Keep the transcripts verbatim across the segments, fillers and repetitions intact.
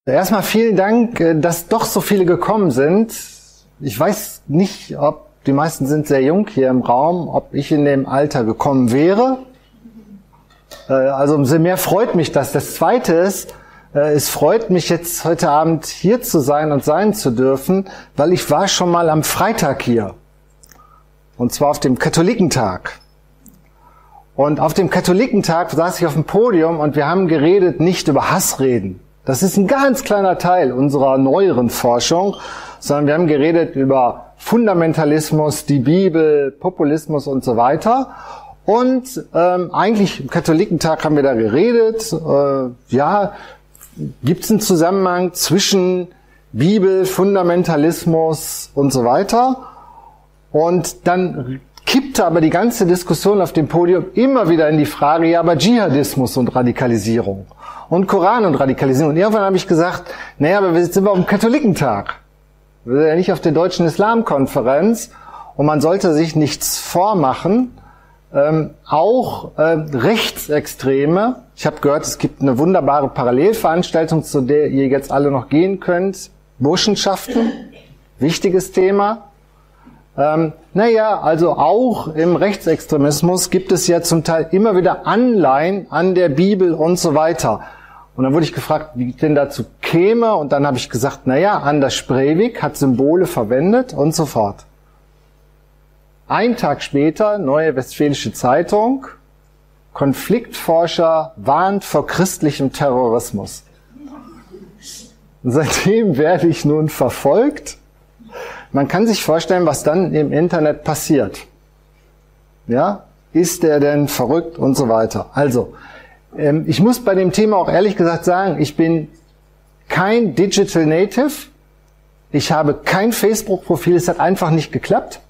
Erstmal vielen Dank, dass doch so viele gekommen sind. Ich weiß nicht, ob die meisten sind sehr jung hier im Raum, ob ich in dem Alter gekommen wäre. Also umso mehr freut mich das. Das Zweite ist, es freut mich jetzt heute Abend hier zu sein und sein zu dürfen, weil ich war schon mal am Freitag hier. Und zwar auf dem Katholikentag. Und auf dem Katholikentag saß ich auf dem Podium und wir haben geredet nicht über Hassreden. Das ist ein ganz kleiner Teil unserer neueren Forschung, sondern wir haben geredet über Fundamentalismus, die Bibel, Populismus und so weiter. Und ähm, eigentlich im Katholikentag haben wir da geredet, äh, ja, gibt es einen Zusammenhang zwischen Bibel, Fundamentalismus und so weiter. Und dann kippte aber die ganze Diskussion auf dem Podium immer wieder in die Frage, ja, aber Dschihadismus und Radikalisierung und Koran und Radikalisierung. Und irgendwann habe ich gesagt, naja, aber wir sind auf dem Katholikentag. Wir sind ja nicht auf der Deutschen Islamkonferenz und man sollte sich nichts vormachen. Ähm, auch äh, Rechtsextreme. Ich habe gehört, es gibt eine wunderbare Parallelveranstaltung, zu der ihr jetzt alle noch gehen könnt. Burschenschaften, wichtiges Thema. Ähm, naja, also auch im Rechtsextremismus gibt es ja zum Teil immer wieder Anleihen an der Bibel und so weiter. Und dann wurde ich gefragt, wie ich denn dazu käme. Und dann habe ich gesagt, naja, Anders Breivik hat Symbole verwendet und so fort. Ein Tag später, Neue Westfälische Zeitung, Konfliktforscher warnt vor christlichem Terrorismus. Seitdem werde ich nun verfolgt. Man kann sich vorstellen, was dann im Internet passiert. Ja, ist der denn verrückt und so weiter. Also, ähm, ich muss bei dem Thema auch ehrlich gesagt sagen, ich bin kein Digital Native. Ich habe kein Facebook-Profil, es hat einfach nicht geklappt.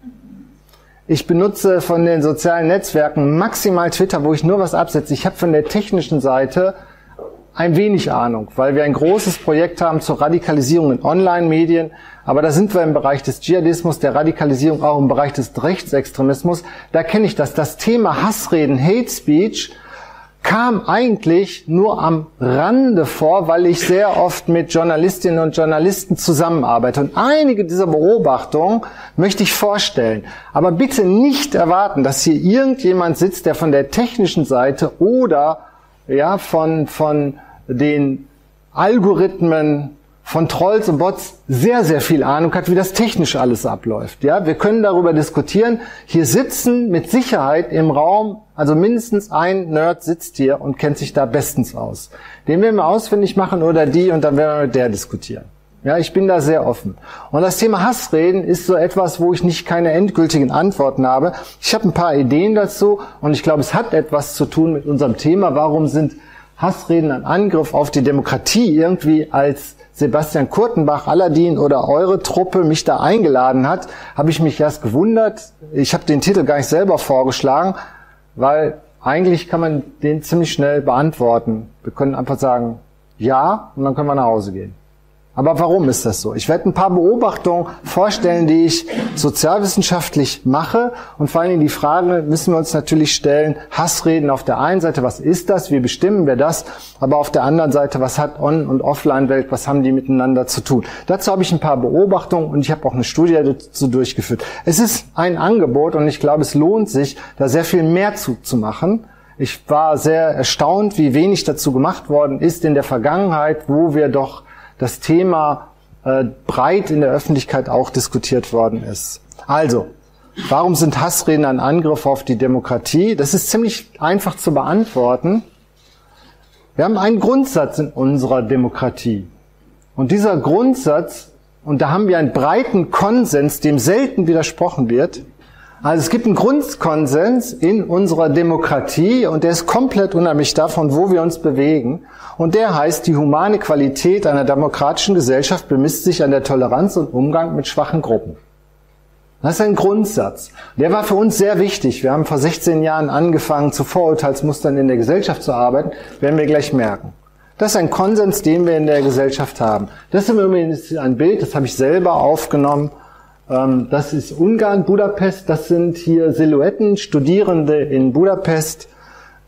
Ich benutze von den sozialen Netzwerken maximal Twitter, wo ich nur was absetze. Ich habe von der technischen Seite ein wenig Ahnung, weil wir ein großes Projekt haben zur Radikalisierung in Online-Medien. Aber da sind wir im Bereich des Dschihadismus, der Radikalisierung, auch im Bereich des Rechtsextremismus. Da kenne ich das. Das Thema Hassreden, Hate Speech, kam eigentlich nur am Rande vor, weil ich sehr oft mit Journalistinnen und Journalisten zusammenarbeite. Und einige dieser Beobachtungen möchte ich vorstellen. Aber bitte nicht erwarten, dass hier irgendjemand sitzt, der von der technischen Seite oder ja von von den Algorithmen, von Trolls und Bots sehr, sehr viel Ahnung hat, wie das technisch alles abläuft. Ja, wir können darüber diskutieren. Hier sitzen mit Sicherheit im Raum, also mindestens ein Nerd sitzt hier und kennt sich da bestens aus. Den werden wir ausfindig machen oder die und dann werden wir mit der diskutieren. Ja, ich bin da sehr offen. Und das Thema Hassreden ist so etwas, wo ich nicht keine endgültigen Antworten habe. Ich habe ein paar Ideen dazu und ich glaube, es hat etwas zu tun mit unserem Thema. Warum sind Hassreden ein Angriff auf die Demokratie irgendwie als Sebastian Kurtenbach, Aladdin oder eure Truppe mich da eingeladen hat, habe ich mich erst gewundert. Ich habe den Titel gar nicht selber vorgeschlagen, weil eigentlich kann man den ziemlich schnell beantworten. Wir können einfach sagen, ja, und dann können wir nach Hause gehen. Aber warum ist das so? Ich werde ein paar Beobachtungen vorstellen, die ich sozialwissenschaftlich mache. Und vor allen Dingen die Frage müssen wir uns natürlich stellen, Hassreden auf der einen Seite, was ist das? Wie bestimmen wir das? Aber auf der anderen Seite, was hat On- und Offline-Welt, was haben die miteinander zu tun? Dazu habe ich ein paar Beobachtungen und ich habe auch eine Studie dazu durchgeführt. Es ist ein Angebot und ich glaube, es lohnt sich, da sehr viel mehr zu, zu machen. Ich war sehr erstaunt, wie wenig dazu gemacht worden ist in der Vergangenheit, wo wir doch das Thema äh, breit in der Öffentlichkeit auch diskutiert worden ist. Also, warum sind Hassreden ein Angriff auf die Demokratie? Das ist ziemlich einfach zu beantworten. Wir haben einen Grundsatz in unserer Demokratie. Und dieser Grundsatz, und da haben wir einen breiten Konsens, dem selten widersprochen wird. Also es gibt einen Grundkonsens in unserer Demokratie und der ist komplett unabhängig davon, wo wir uns bewegen. Und der heißt, die humane Qualität einer demokratischen Gesellschaft bemisst sich an der Toleranz und Umgang mit schwachen Gruppen. Das ist ein Grundsatz. Der war für uns sehr wichtig. Wir haben vor sechzehn Jahren angefangen, zu Vorurteilsmustern in der Gesellschaft zu arbeiten. Werden wir gleich merken. Das ist ein Konsens, den wir in der Gesellschaft haben. Das ist im Übrigen ein Bild, das habe ich selber aufgenommen. Das ist Ungarn, Budapest. Das sind hier Silhouetten, Studierende in Budapest.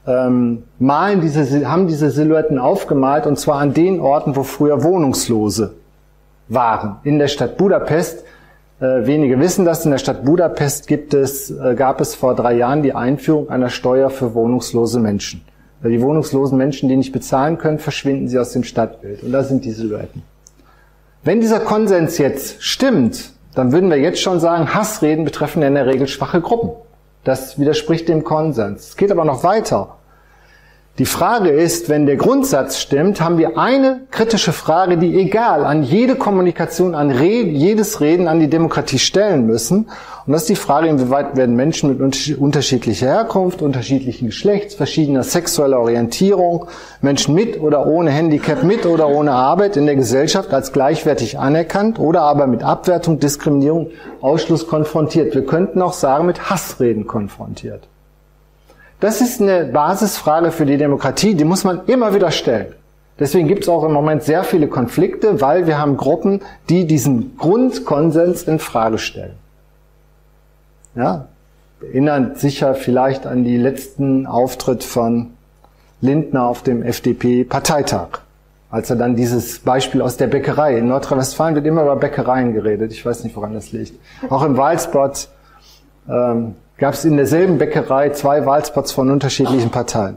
ähm, malen diese, haben diese Silhouetten aufgemalt, und zwar an den Orten, wo früher Wohnungslose waren. In der Stadt Budapest, äh, wenige wissen das, in der Stadt Budapest gibt es, äh, gab es vor drei Jahren die Einführung einer Steuer für wohnungslose Menschen. Weil die wohnungslosen Menschen, die nicht bezahlen können, verschwinden sie aus dem Stadtbild. Und da sind die Silhouetten. Wenn dieser Konsens jetzt stimmt, dann würden wir jetzt schon sagen, Hassreden betreffen in der Regel schwache Gruppen. Das widerspricht dem Konsens. Es geht aber noch weiter. Die Frage ist, wenn der Grundsatz stimmt, haben wir eine kritische Frage, die egal an jede Kommunikation, an Reden, jedes Reden an die Demokratie stellen müssen. Und das ist die Frage, inwieweit werden Menschen mit unterschiedlicher Herkunft, unterschiedlichen Geschlechts, verschiedener sexueller Orientierung, Menschen mit oder ohne Handicap, mit oder ohne Arbeit in der Gesellschaft als gleichwertig anerkannt oder aber mit Abwertung, Diskriminierung, Ausschluss konfrontiert. Wir könnten auch sagen, mit Hassreden konfrontiert. Das ist eine Basisfrage für die Demokratie, die muss man immer wieder stellen. Deswegen gibt es auch im Moment sehr viele Konflikte, weil wir haben Gruppen, die diesen Grundkonsens in Frage stellen. Ja, erinnert sicher vielleicht an die letzten Auftritt von Lindner auf dem F D P-Parteitag, als er dann dieses Beispiel aus der Bäckerei, in Nordrhein-Westfalen wird immer über Bäckereien geredet, ich weiß nicht, woran das liegt. Auch im Wahlspot ähm, gab es in derselben Bäckerei zwei Wahlspots von unterschiedlichen Parteien.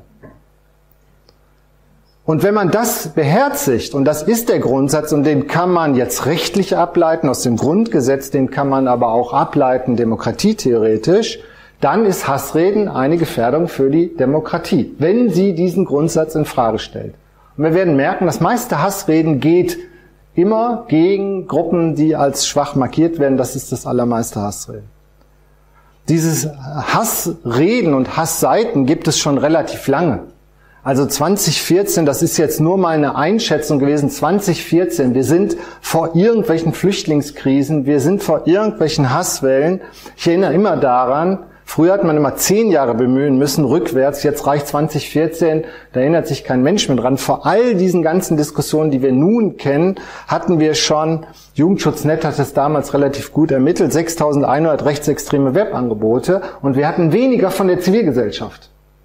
Und wenn man das beherzigt, und das ist der Grundsatz, und den kann man jetzt rechtlich ableiten aus dem Grundgesetz, den kann man aber auch ableiten demokratietheoretisch, dann ist Hassreden eine Gefährdung für die Demokratie, wenn sie diesen Grundsatz in Frage stellt. Und wir werden merken, das meiste Hassreden geht immer gegen Gruppen, die als schwach markiert werden. Das ist das allermeiste Hassreden. Dieses Hassreden und Hassseiten gibt es schon relativ lange. Also zwanzig vierzehn, das ist jetzt nur mal eine Einschätzung gewesen, zwanzig vierzehn, wir sind vor irgendwelchen Flüchtlingskrisen, wir sind vor irgendwelchen Hasswellen. Ich erinnere immer daran, früher hat man immer zehn Jahre bemühen müssen, rückwärts, jetzt reicht zwanzig vierzehn, da erinnert sich kein Mensch mehr dran. Vor all diesen ganzen Diskussionen, die wir nun kennen, hatten wir schon, Jugendschutznet hat es damals relativ gut ermittelt, sechstausendeinhundert rechtsextreme Webangebote, und wir hatten weniger von der Zivilgesellschaft.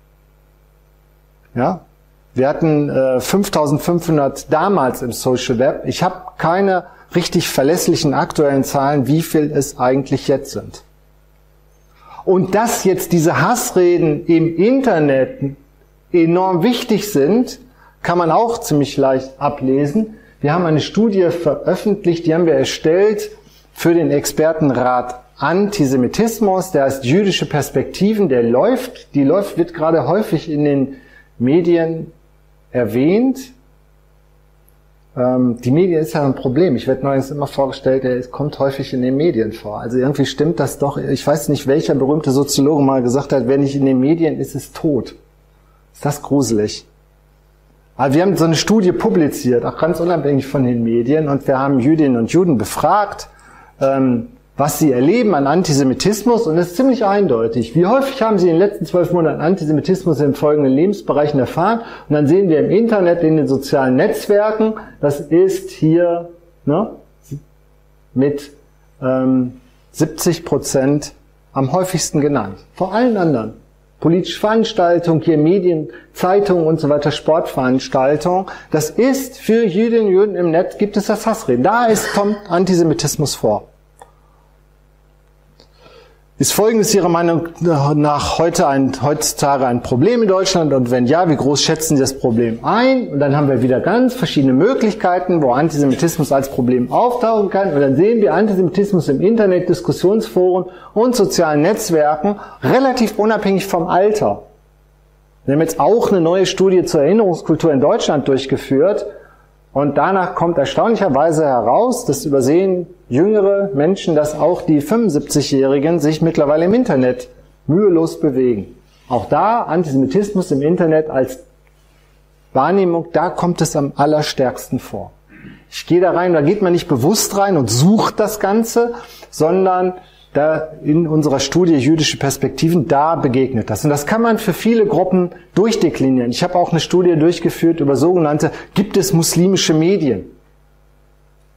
Ja, wir hatten äh, fünftausendfünfhundert damals im Social Web. Ich habe keine richtig verlässlichen aktuellen Zahlen, wie viel es eigentlich jetzt sind. Und dass jetzt diese Hassreden im Internet enorm wichtig sind, kann man auch ziemlich leicht ablesen. Wir haben eine Studie veröffentlicht, die haben wir erstellt für den Expertenrat Antisemitismus. Der heißt Jüdische Perspektiven, der läuft, die läuft, wird gerade häufig in den Medien erwähnt. Ähm, die Medien ist ja ein Problem. Ich werde neulich immer vorgestellt, er kommt häufig in den Medien vor. Also irgendwie stimmt das doch. Ich weiß nicht, welcher berühmte Soziologe mal gesagt hat, wer nicht in den Medien ist, ist tot. Ist das gruselig? Aber wir haben so eine Studie publiziert, auch ganz unabhängig von den Medien, und wir haben Jüdinnen und Juden befragt, ähm, was sie erleben an Antisemitismus, und das ist ziemlich eindeutig. Wie häufig haben sie in den letzten zwölf Monaten Antisemitismus in folgenden Lebensbereichen erfahren? Und dann sehen wir im Internet, in den sozialen Netzwerken, das ist hier ne, mit ähm, siebzig Prozent am häufigsten genannt. Vor allen anderen. Politische Veranstaltungen, hier Medien, Zeitungen und so weiter, Sportveranstaltungen. Das ist für Jüdinnen und Juden im Netz, gibt es das Hassreden. Da ist, kommt Antisemitismus vor. Ist Folgendes Ihrer Meinung nach heute ein, heutzutage ein Problem in Deutschland? Und wenn ja, wie groß schätzen Sie das Problem ein? Und dann haben wir wieder ganz verschiedene Möglichkeiten, wo Antisemitismus als Problem auftauchen kann. Und dann sehen wir Antisemitismus im Internet, Diskussionsforen und sozialen Netzwerken, relativ unabhängig vom Alter. Wir haben jetzt auch eine neue Studie zur Erinnerungskultur in Deutschland durchgeführt. Und danach kommt erstaunlicherweise heraus, das übersehen jüngere Menschen, dass auch die fünfundsiebzigjährigen sich mittlerweile im Internet mühelos bewegen. Auch da Antisemitismus im Internet als Wahrnehmung, da kommt es am allerstärksten vor. Ich gehe da rein, da geht man nicht bewusst rein und sucht das Ganze, sondern da in unserer Studie Jüdische Perspektiven, da begegnet das. Und das kann man für viele Gruppen durchdeklinieren. Ich habe auch eine Studie durchgeführt über sogenannte, gibt es muslimische Medien?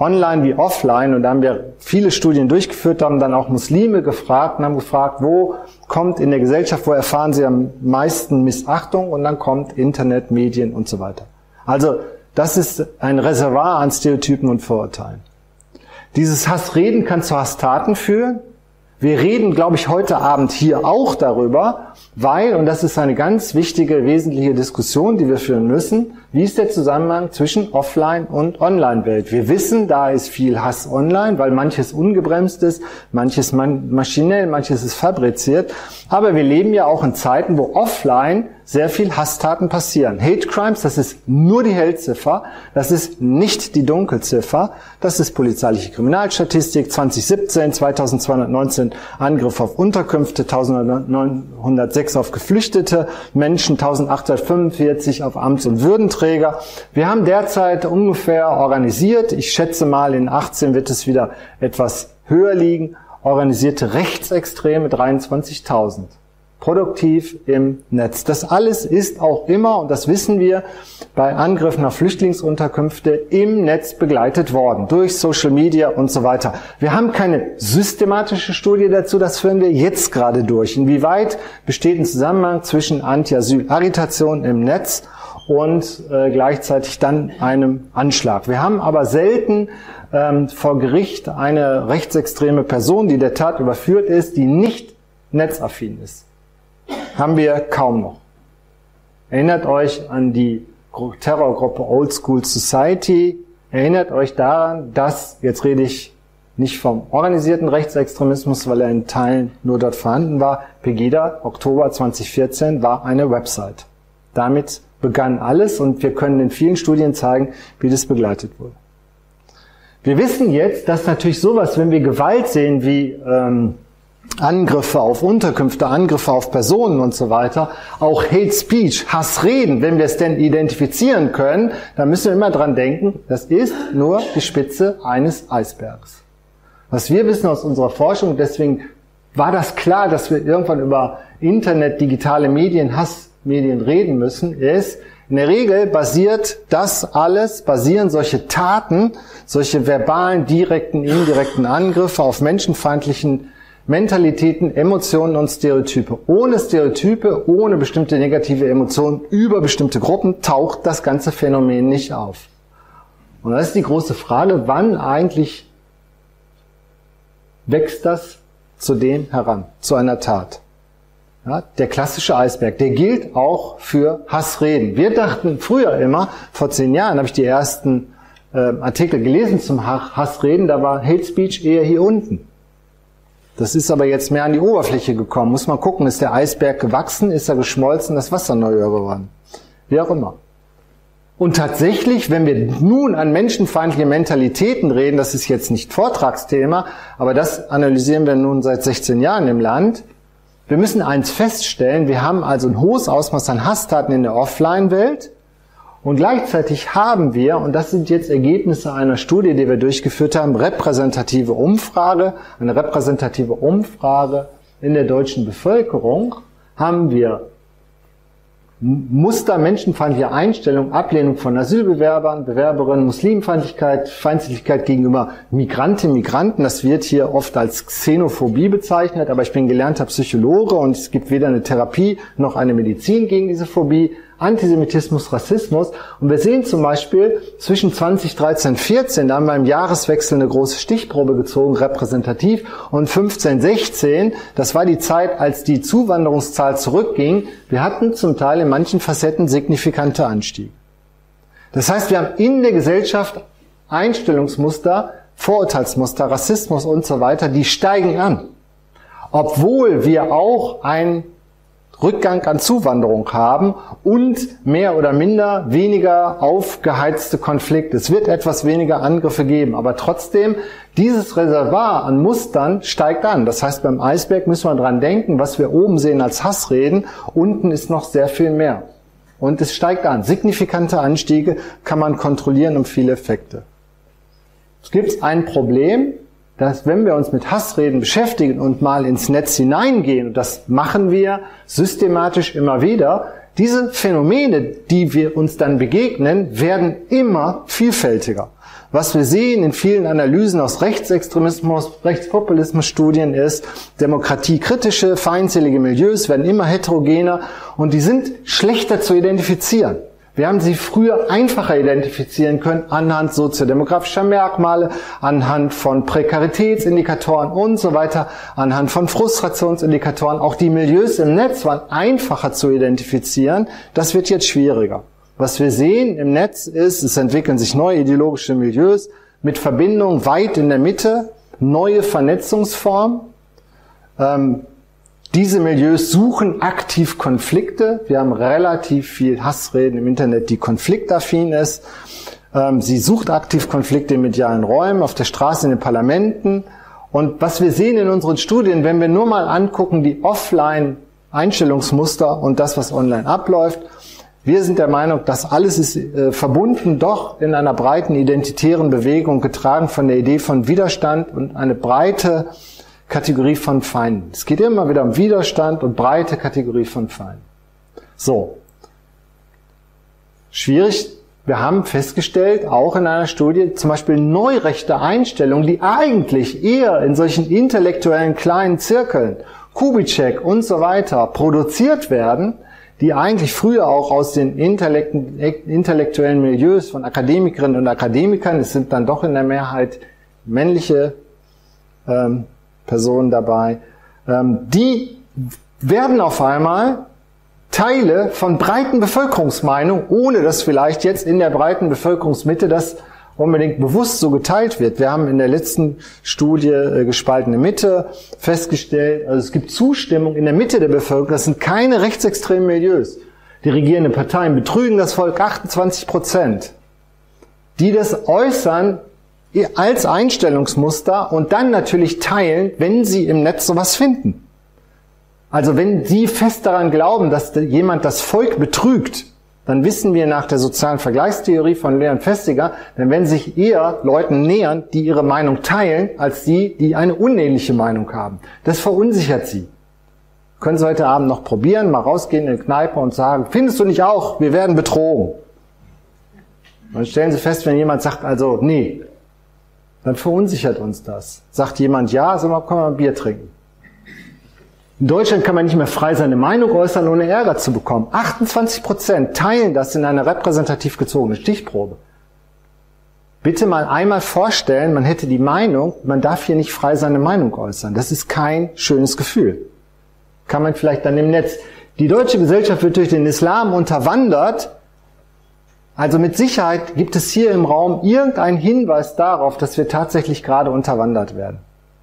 online wie offline. Und da haben wir viele Studien durchgeführt, haben dann auch Muslime gefragt und haben gefragt, wo kommt in der Gesellschaft, wo erfahren sie am meisten Missachtung? Und dann kommt Internet, Medien und so weiter. Also das ist ein Reservoir an Stereotypen und Vorurteilen. Dieses Hassreden kann zu Hasstaten führen. Wir reden, glaube ich, heute Abend hier auch darüber, weil, und das ist eine ganz wichtige, wesentliche Diskussion, die wir führen müssen, wie ist der Zusammenhang zwischen Offline- und Online-Welt? Wir wissen, da ist viel Hass online, weil manches ungebremst ist, manches maschinell, manches ist fabriziert. Aber wir leben ja auch in Zeiten, wo offline sehr viel Hasstaten passieren. Hate Crimes, das ist nur die Hellziffer, das ist nicht die Dunkelziffer, das ist polizeiliche Kriminalstatistik, zwanzig siebzehn, zweitausendzweihundertneunzehn Angriff auf Unterkünfte, eintausendneunhundertsechs auf geflüchtete Menschen, eintausendachthundertfünfundvierzig auf Amts- und Würdenträger. Wir haben derzeit ungefähr organisiert, ich schätze mal in achtzehn wird es wieder etwas höher liegen, organisierte Rechtsextreme dreiundzwanzigtausend. Produktiv im Netz. Das alles ist auch immer, und das wissen wir, bei Angriffen auf Flüchtlingsunterkünfte im Netz begleitet worden, durch Social Media und so weiter. Wir haben keine systematische Studie dazu, das führen wir jetzt gerade durch. Inwieweit besteht ein Zusammenhang zwischen Anti-Asyl-Agitation im Netz und äh, gleichzeitig dann einem Anschlag? Wir haben aber selten ähm, vor Gericht eine rechtsextreme Person, die der Tat überführt ist, die nicht netzaffin ist. Haben wir kaum noch. Erinnert euch an die Terrorgruppe Old School Society. Erinnert euch daran, dass, jetzt rede ich nicht vom organisierten Rechtsextremismus, weil er in Teilen nur dort vorhanden war, Pegida, Oktober zweitausendvierzehn, war eine Website. Damit begann alles und wir können in vielen Studien zeigen, wie das begleitet wurde. Wir wissen jetzt, dass natürlich sowas, wenn wir Gewalt sehen wie ähm, Angriffe auf Unterkünfte, Angriffe auf Personen und so weiter, auch Hate Speech, Hassreden, wenn wir es denn identifizieren können, dann müssen wir immer dran denken, das ist nur die Spitze eines Eisbergs. Was wir wissen aus unserer Forschung, deswegen war das klar, dass wir irgendwann über Internet, digitale Medien, Hassmedien reden müssen, ist, in der Regel basiert das alles, basieren solche Taten, solche verbalen, direkten, indirekten Angriffe auf menschenfeindlichen Mentalitäten, Emotionen und Stereotype. Ohne Stereotype, ohne bestimmte negative Emotionen über bestimmte Gruppen taucht das ganze Phänomen nicht auf. Und das ist die große Frage, wann eigentlich wächst das zu dem heran, zu einer Tat? Ja, der klassische Eisberg, der gilt auch für Hassreden. Wir dachten früher immer, vor zehn Jahren habe ich die ersten äh, Artikel gelesen zum Hassreden, da war Hate Speech eher hier unten. Das ist aber jetzt mehr an die Oberfläche gekommen. Muss man gucken, ist der Eisberg gewachsen, ist er geschmolzen, das Wasser neu geworden. Wie auch immer. Und tatsächlich, wenn wir nun an menschenfeindliche Mentalitäten reden, das ist jetzt nicht Vortragsthema, aber das analysieren wir nun seit sechzehn Jahren im Land. Wir müssen eins feststellen, wir haben also ein hohes Ausmaß an Hasstaten in der Offline-Welt. Und gleichzeitig haben wir, und das sind jetzt Ergebnisse einer Studie, die wir durchgeführt haben, repräsentative Umfrage, eine repräsentative Umfrage in der deutschen Bevölkerung, haben wir Muster menschenfeindlicher Einstellung, Ablehnung von Asylbewerbern, Bewerberinnen, Muslimfeindlichkeit, Feindseligkeit gegenüber Migrantinnen, Migranten. Das wird hier oft als Xenophobie bezeichnet, aber ich bin gelernter Psychologe und es gibt weder eine Therapie noch eine Medizin gegen diese Phobie. Antisemitismus, Rassismus. Und wir sehen zum Beispiel zwischen zweitausenddreizehn vierzehn, da haben wir im Jahreswechsel eine große Stichprobe gezogen, repräsentativ, und fünfzehn sechzehn, das war die Zeit, als die Zuwanderungszahl zurückging. Wir hatten zum Teil in manchen Facetten signifikante Anstiege. Das heißt, wir haben in der Gesellschaft Einstellungsmuster, Vorurteilsmuster, Rassismus und so weiter, die steigen an. Obwohl wir auch ein Rückgang an Zuwanderung haben und mehr oder minder weniger aufgeheizte Konflikte. Es wird etwas weniger Angriffe geben, aber trotzdem, dieses Reservoir an Mustern steigt an. Das heißt, beim Eisberg müssen wir dran denken, was wir oben sehen als Hassreden, unten ist noch sehr viel mehr. Und es steigt an. Signifikante Anstiege kann man kontrollieren um viele Effekte. Es gibt ein Problem, dass wenn wir uns mit Hassreden beschäftigen und mal ins Netz hineingehen, und das machen wir systematisch immer wieder, Diese Phänomene, die wir uns dann begegnen, werden immer vielfältiger. Was wir sehen in vielen Analysen aus Rechtsextremismus, Rechtspopulismus-Studien ist, demokratiekritische, feindselige Milieus werden immer heterogener und die sind schlechter zu identifizieren. Wir haben sie früher einfacher identifizieren können anhand soziodemografischer Merkmale, anhand von Prekaritätsindikatoren und so weiter, anhand von Frustrationsindikatoren. Auch die Milieus im Netz waren einfacher zu identifizieren. Das wird jetzt schwieriger. Was wir sehen im Netz ist, es entwickeln sich neue ideologische Milieus mit Verbindungen weit in der Mitte, neue Vernetzungsformen. Ähm, Diese Milieus suchen aktiv Konflikte. Wir haben relativ viel Hassreden im Internet, die konfliktaffin ist. Ähm, sie sucht aktiv Konflikte in medialen Räumen, auf der Straße, in den Parlamenten. Und was wir sehen in unseren Studien, wenn wir nur mal angucken, die Offline-Einstellungsmuster und das, was online abläuft, wir sind der Meinung, das alles ist äh, verbunden doch in einer breiten identitären Bewegung, getragen von der Idee von Widerstand und eine breite Kategorie von Feinden. Es geht immer wieder um Widerstand und breite Kategorie von Feinden. So. Schwierig. Wir haben festgestellt, auch in einer Studie, zum Beispiel neurechte Einstellungen, die eigentlich eher in solchen intellektuellen kleinen Zirkeln, Kubitschek und so weiter, produziert werden, die eigentlich früher auch aus den intellektuellen Milieus von Akademikerinnen und Akademikern, es sind dann doch in der Mehrheit männliche ähm, Personen dabei, ähm, die werden auf einmal Teile von breiten Bevölkerungsmeinungen, ohne dass vielleicht jetzt in der breiten Bevölkerungsmitte das unbedingt bewusst so geteilt wird. Wir haben in der letzten Studie äh, gespaltene Mitte festgestellt, also es gibt Zustimmung in der Mitte der Bevölkerung, das sind keine rechtsextremen Milieus. Die regierenden Parteien betrügen das Volk achtundzwanzig Prozent, die das äußern als Einstellungsmuster und dann natürlich teilen, wenn sie im Netz sowas finden. Also wenn Sie fest daran glauben, dass jemand das Volk betrügt, dann wissen wir nach der sozialen Vergleichstheorie von Leon Festiger, dann werden sich eher Leuten nähern, die ihre Meinung teilen, als die, die eine unähnliche Meinung haben. Das verunsichert sie. Können Sie heute Abend noch probieren, mal rausgehen in die Kneipe und sagen, findest du nicht auch, wir werden betrogen. Dann stellen Sie fest, wenn jemand sagt, also nee, dann verunsichert uns das. Sagt jemand ja, so mal, können wir ein Bier trinken. In Deutschland kann man nicht mehr frei seine Meinung äußern, ohne Ärger zu bekommen. achtundzwanzig Prozent teilen das in einer repräsentativ gezogenen Stichprobe. Bitte mal einmal vorstellen, man hätte die Meinung, man darf hier nicht frei seine Meinung äußern. Das ist kein schönes Gefühl. Kann man vielleicht dann im Netz. Die deutsche Gesellschaft wird durch den Islam unterwandert. Also mit Sicherheit gibt es hier im Raum irgendeinen Hinweis darauf, dass wir tatsächlich gerade unterwandert werden.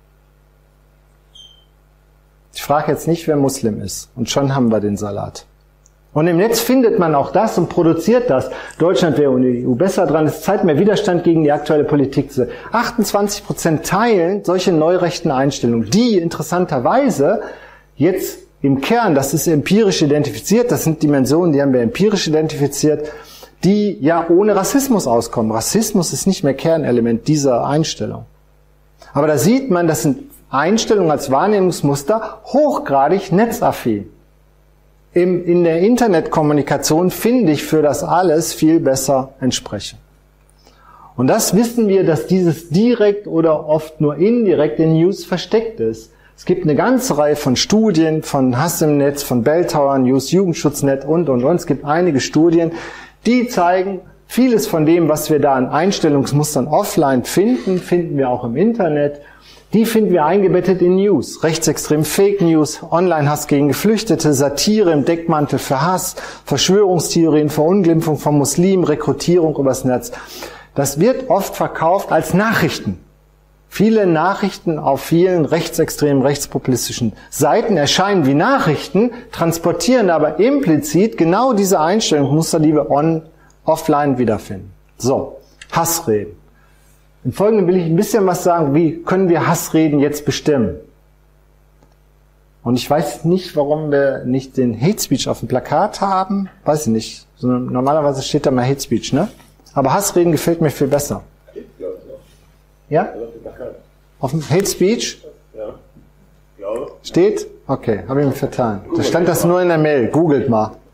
Ich frage jetzt nicht, wer Muslim ist. Und schon haben wir den Salat. Und im Netz findet man auch das und produziert das. Deutschland wäre ohne die E U besser dran. Es zeigt mehr Widerstand gegen die aktuelle Politik. achtundzwanzig Prozent teilen solche neurechten Einstellungen, die interessanterweise jetzt im Kern, das ist empirisch identifiziert, das sind Dimensionen, die haben wir empirisch identifiziert, die ja ohne Rassismus auskommen. Rassismus ist nicht mehr Kernelement dieser Einstellung. Aber da sieht man, das sind Einstellungen als Wahrnehmungsmuster hochgradig netzaffin. Im, in der Internetkommunikation finde ich für das alles viel besser entsprechen. Und das wissen wir, dass dieses direkt oder oft nur indirekt in News versteckt ist. Es gibt eine ganze Reihe von Studien, von Hass im Netz, von Belltower News, Jugendschutznet und, und, und. Es gibt einige Studien, die zeigen, vieles von dem, was wir da an Einstellungsmustern offline finden, finden wir auch im Internet. Die finden wir eingebettet in News. Rechtsextrem Fake News, Online-Hass gegen Geflüchtete, Satire im Deckmantel für Hass, Verschwörungstheorien, Verunglimpfung von Muslimen, Rekrutierung übers Netz. Das wird oft verkauft als Nachrichten. Viele Nachrichten auf vielen rechtsextremen, rechtspopulistischen Seiten erscheinen wie Nachrichten, transportieren aber implizit genau diese Einstellungsmuster, die wir on, offline wiederfinden. So, Hassreden. Im Folgenden will ich ein bisschen was sagen, wie können wir Hassreden jetzt bestimmen. Und ich weiß nicht, warum wir nicht den Hate Speech auf dem Plakat haben. Weiß ich nicht. Normalerweise steht da mal Hate Speech, ne? Aber Hassreden gefällt mir viel besser. Ja? Auf dem Hate Speech? Ja. Steht? Okay, habe ich mich vertan. Da stand das nur in der Mail. Googelt mal.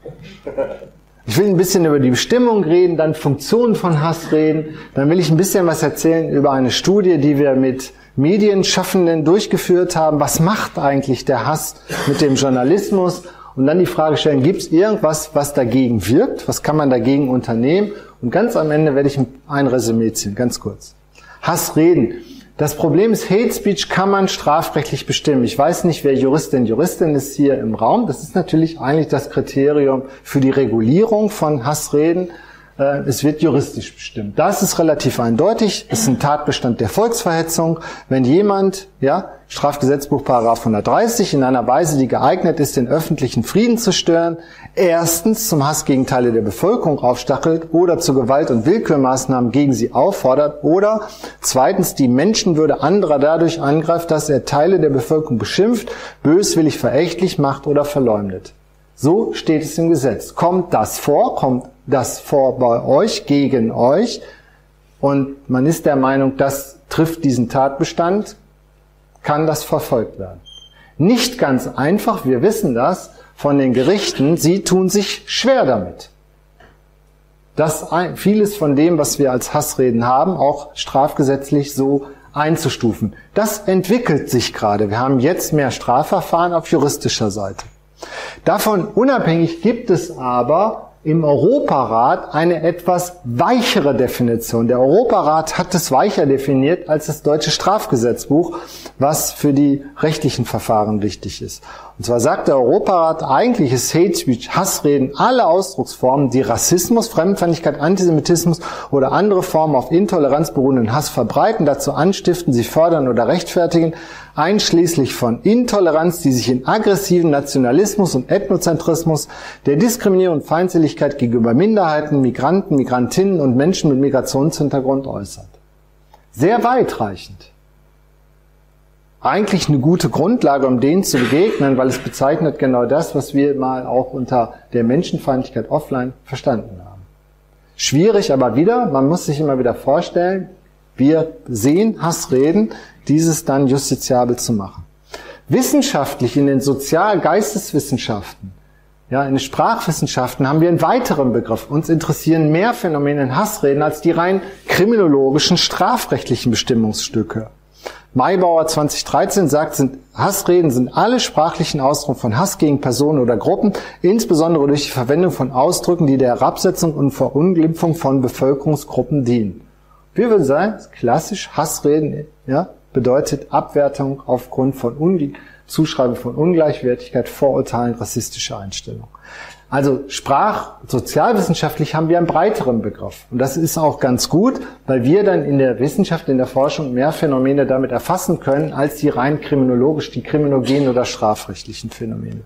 Ich will ein bisschen über die Bestimmung reden, dann Funktionen von Hass reden, dann will ich ein bisschen was erzählen über eine Studie, die wir mit Medienschaffenden durchgeführt haben. Was macht eigentlich der Hass mit dem Journalismus? Und dann die Frage stellen, gibt es irgendwas, was dagegen wirkt? Was kann man dagegen unternehmen? Und ganz am Ende werde ich ein Resümee ziehen, ganz kurz. Hassreden. Das Problem ist, Hate Speech kann man strafrechtlich bestimmen. Ich weiß nicht, wer Juristin, Juristin ist hier im Raum. Das ist natürlich eigentlich das Kriterium für die Regulierung von Hassreden. Es wird juristisch bestimmt. Das ist relativ eindeutig. Es ist ein Tatbestand der Volksverhetzung. Wenn jemand, ja, Strafgesetzbuch Paragraph hundertdreißig, in einer Weise, die geeignet ist, den öffentlichen Frieden zu stören, erstens zum Hass gegen Teile der Bevölkerung aufstachelt oder zu Gewalt- und Willkürmaßnahmen gegen sie auffordert oder zweitens die Menschenwürde anderer dadurch angreift, dass er Teile der Bevölkerung beschimpft, böswillig verächtlich macht oder verleumdet. So steht es im Gesetz. Kommt das vor? Kommt das vor bei euch, gegen euch? Und man ist der Meinung, das trifft diesen Tatbestand, kann das verfolgt werden. Nicht ganz einfach, wir wissen das von den Gerichten, sie tun sich schwer damit. Das vieles von dem, was wir als Hassreden haben, auch strafgesetzlich so einzustufen. Das entwickelt sich gerade. Wir haben jetzt mehr Strafverfahren auf juristischer Seite. Davon unabhängig gibt es aber im Europarat eine etwas weichere Definition. Der Europarat hat es weicher definiert als das deutsche Strafgesetzbuch, was für die rechtlichen Verfahren wichtig ist. Und zwar sagt der Europarat, eigentlich ist Hate Speech, Hassreden, alle Ausdrucksformen, die Rassismus, Fremdenfeindlichkeit, Antisemitismus oder andere Formen auf Intoleranz beruhenden Hass verbreiten, dazu anstiften, sie fördern oder rechtfertigen, einschließlich von Intoleranz, die sich in aggressiven Nationalismus und Ethnozentrismus, der Diskriminierung und Feindseligkeit gegenüber Minderheiten, Migranten, Migrantinnen und Menschen mit Migrationshintergrund äußert. Sehr weitreichend. Eigentlich eine gute Grundlage, um denen zu begegnen, weil es bezeichnet genau das, was wir mal auch unter der Menschenfeindlichkeit offline verstanden haben. Schwierig, aber wieder, man muss sich immer wieder vorstellen, wir sehen Hassreden, dieses dann justiziabel zu machen. Wissenschaftlich in den Sozial-Geisteswissenschaften, ja, in den Sprachwissenschaften haben wir einen weiteren Begriff. Uns interessieren mehr Phänomene in Hassreden als die rein kriminologischen, strafrechtlichen Bestimmungsstücke. Maybauer zwanzig dreizehn sagt, sind Hassreden sind alle sprachlichen Ausdrücke von Hass gegen Personen oder Gruppen, insbesondere durch die Verwendung von Ausdrücken, die der Herabsetzung und Verunglimpfung von Bevölkerungsgruppen dienen. Wir würden sagen, klassisch Hassreden, ja, bedeutet Abwertung aufgrund von Unge- Zuschreibung von Ungleichwertigkeit, Vorurteilen, rassistischer Einstellung. Also sprach-, sozialwissenschaftlich haben wir einen breiteren Begriff. Und das ist auch ganz gut, weil wir dann in der Wissenschaft, in der Forschung mehr Phänomene damit erfassen können, als die rein kriminologisch, die kriminogenen oder strafrechtlichen Phänomene.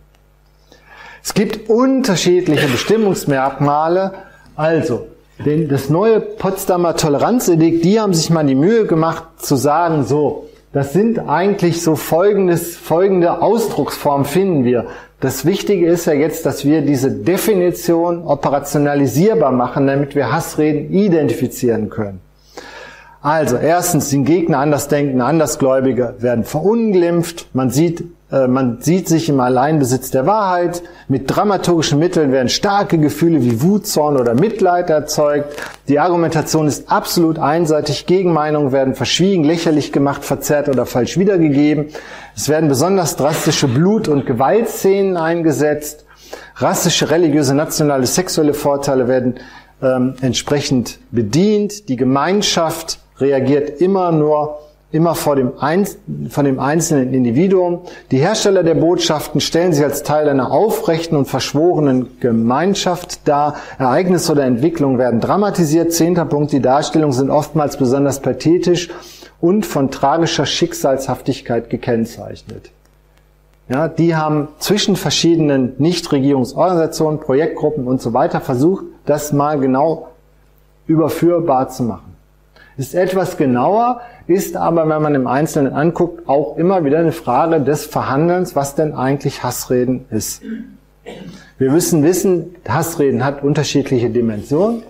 Es gibt unterschiedliche Bestimmungsmerkmale. Also, denn das neue Potsdamer Toleranzedikt, die haben sich mal die Mühe gemacht zu sagen, so, das sind eigentlich so folgendes, folgende Ausdrucksformen finden wir. Das Wichtige ist ja jetzt, dass wir diese Definition operationalisierbar machen, damit wir Hassreden identifizieren können. Also erstens, den Gegner, Andersdenkende, Andersgläubige werden verunglimpft. Man sieht, äh, man sieht sich im Alleinbesitz der Wahrheit. Mit dramaturgischen Mitteln werden starke Gefühle wie Wut, Zorn oder Mitleid erzeugt. Die Argumentation ist absolut einseitig. Gegenmeinungen werden verschwiegen, lächerlich gemacht, verzerrt oder falsch wiedergegeben. Es werden besonders drastische Blut- und Gewaltszenen eingesetzt. Rassische, religiöse, nationale, sexuelle Vorteile werden ähm, entsprechend bedient. Die Gemeinschaft reagiert immer nur, immer vor dem, Einz- von dem einzelnen Individuum. Die Hersteller der Botschaften stellen sich als Teil einer aufrechten und verschworenen Gemeinschaft dar. Ereignisse oder Entwicklungen werden dramatisiert. Zehnter Punkt, die Darstellungen sind oftmals besonders pathetisch und von tragischer Schicksalshaftigkeit gekennzeichnet. Ja, die haben zwischen verschiedenen Nichtregierungsorganisationen, Projektgruppen und so weiter versucht, das mal genau überführbar zu machen. Ist etwas genauer, ist aber, wenn man im Einzelnen anguckt, auch immer wieder eine Frage des Verhandelns, was denn eigentlich Hassreden ist. Wir müssen wissen, Hassreden hat unterschiedliche Dimensionen.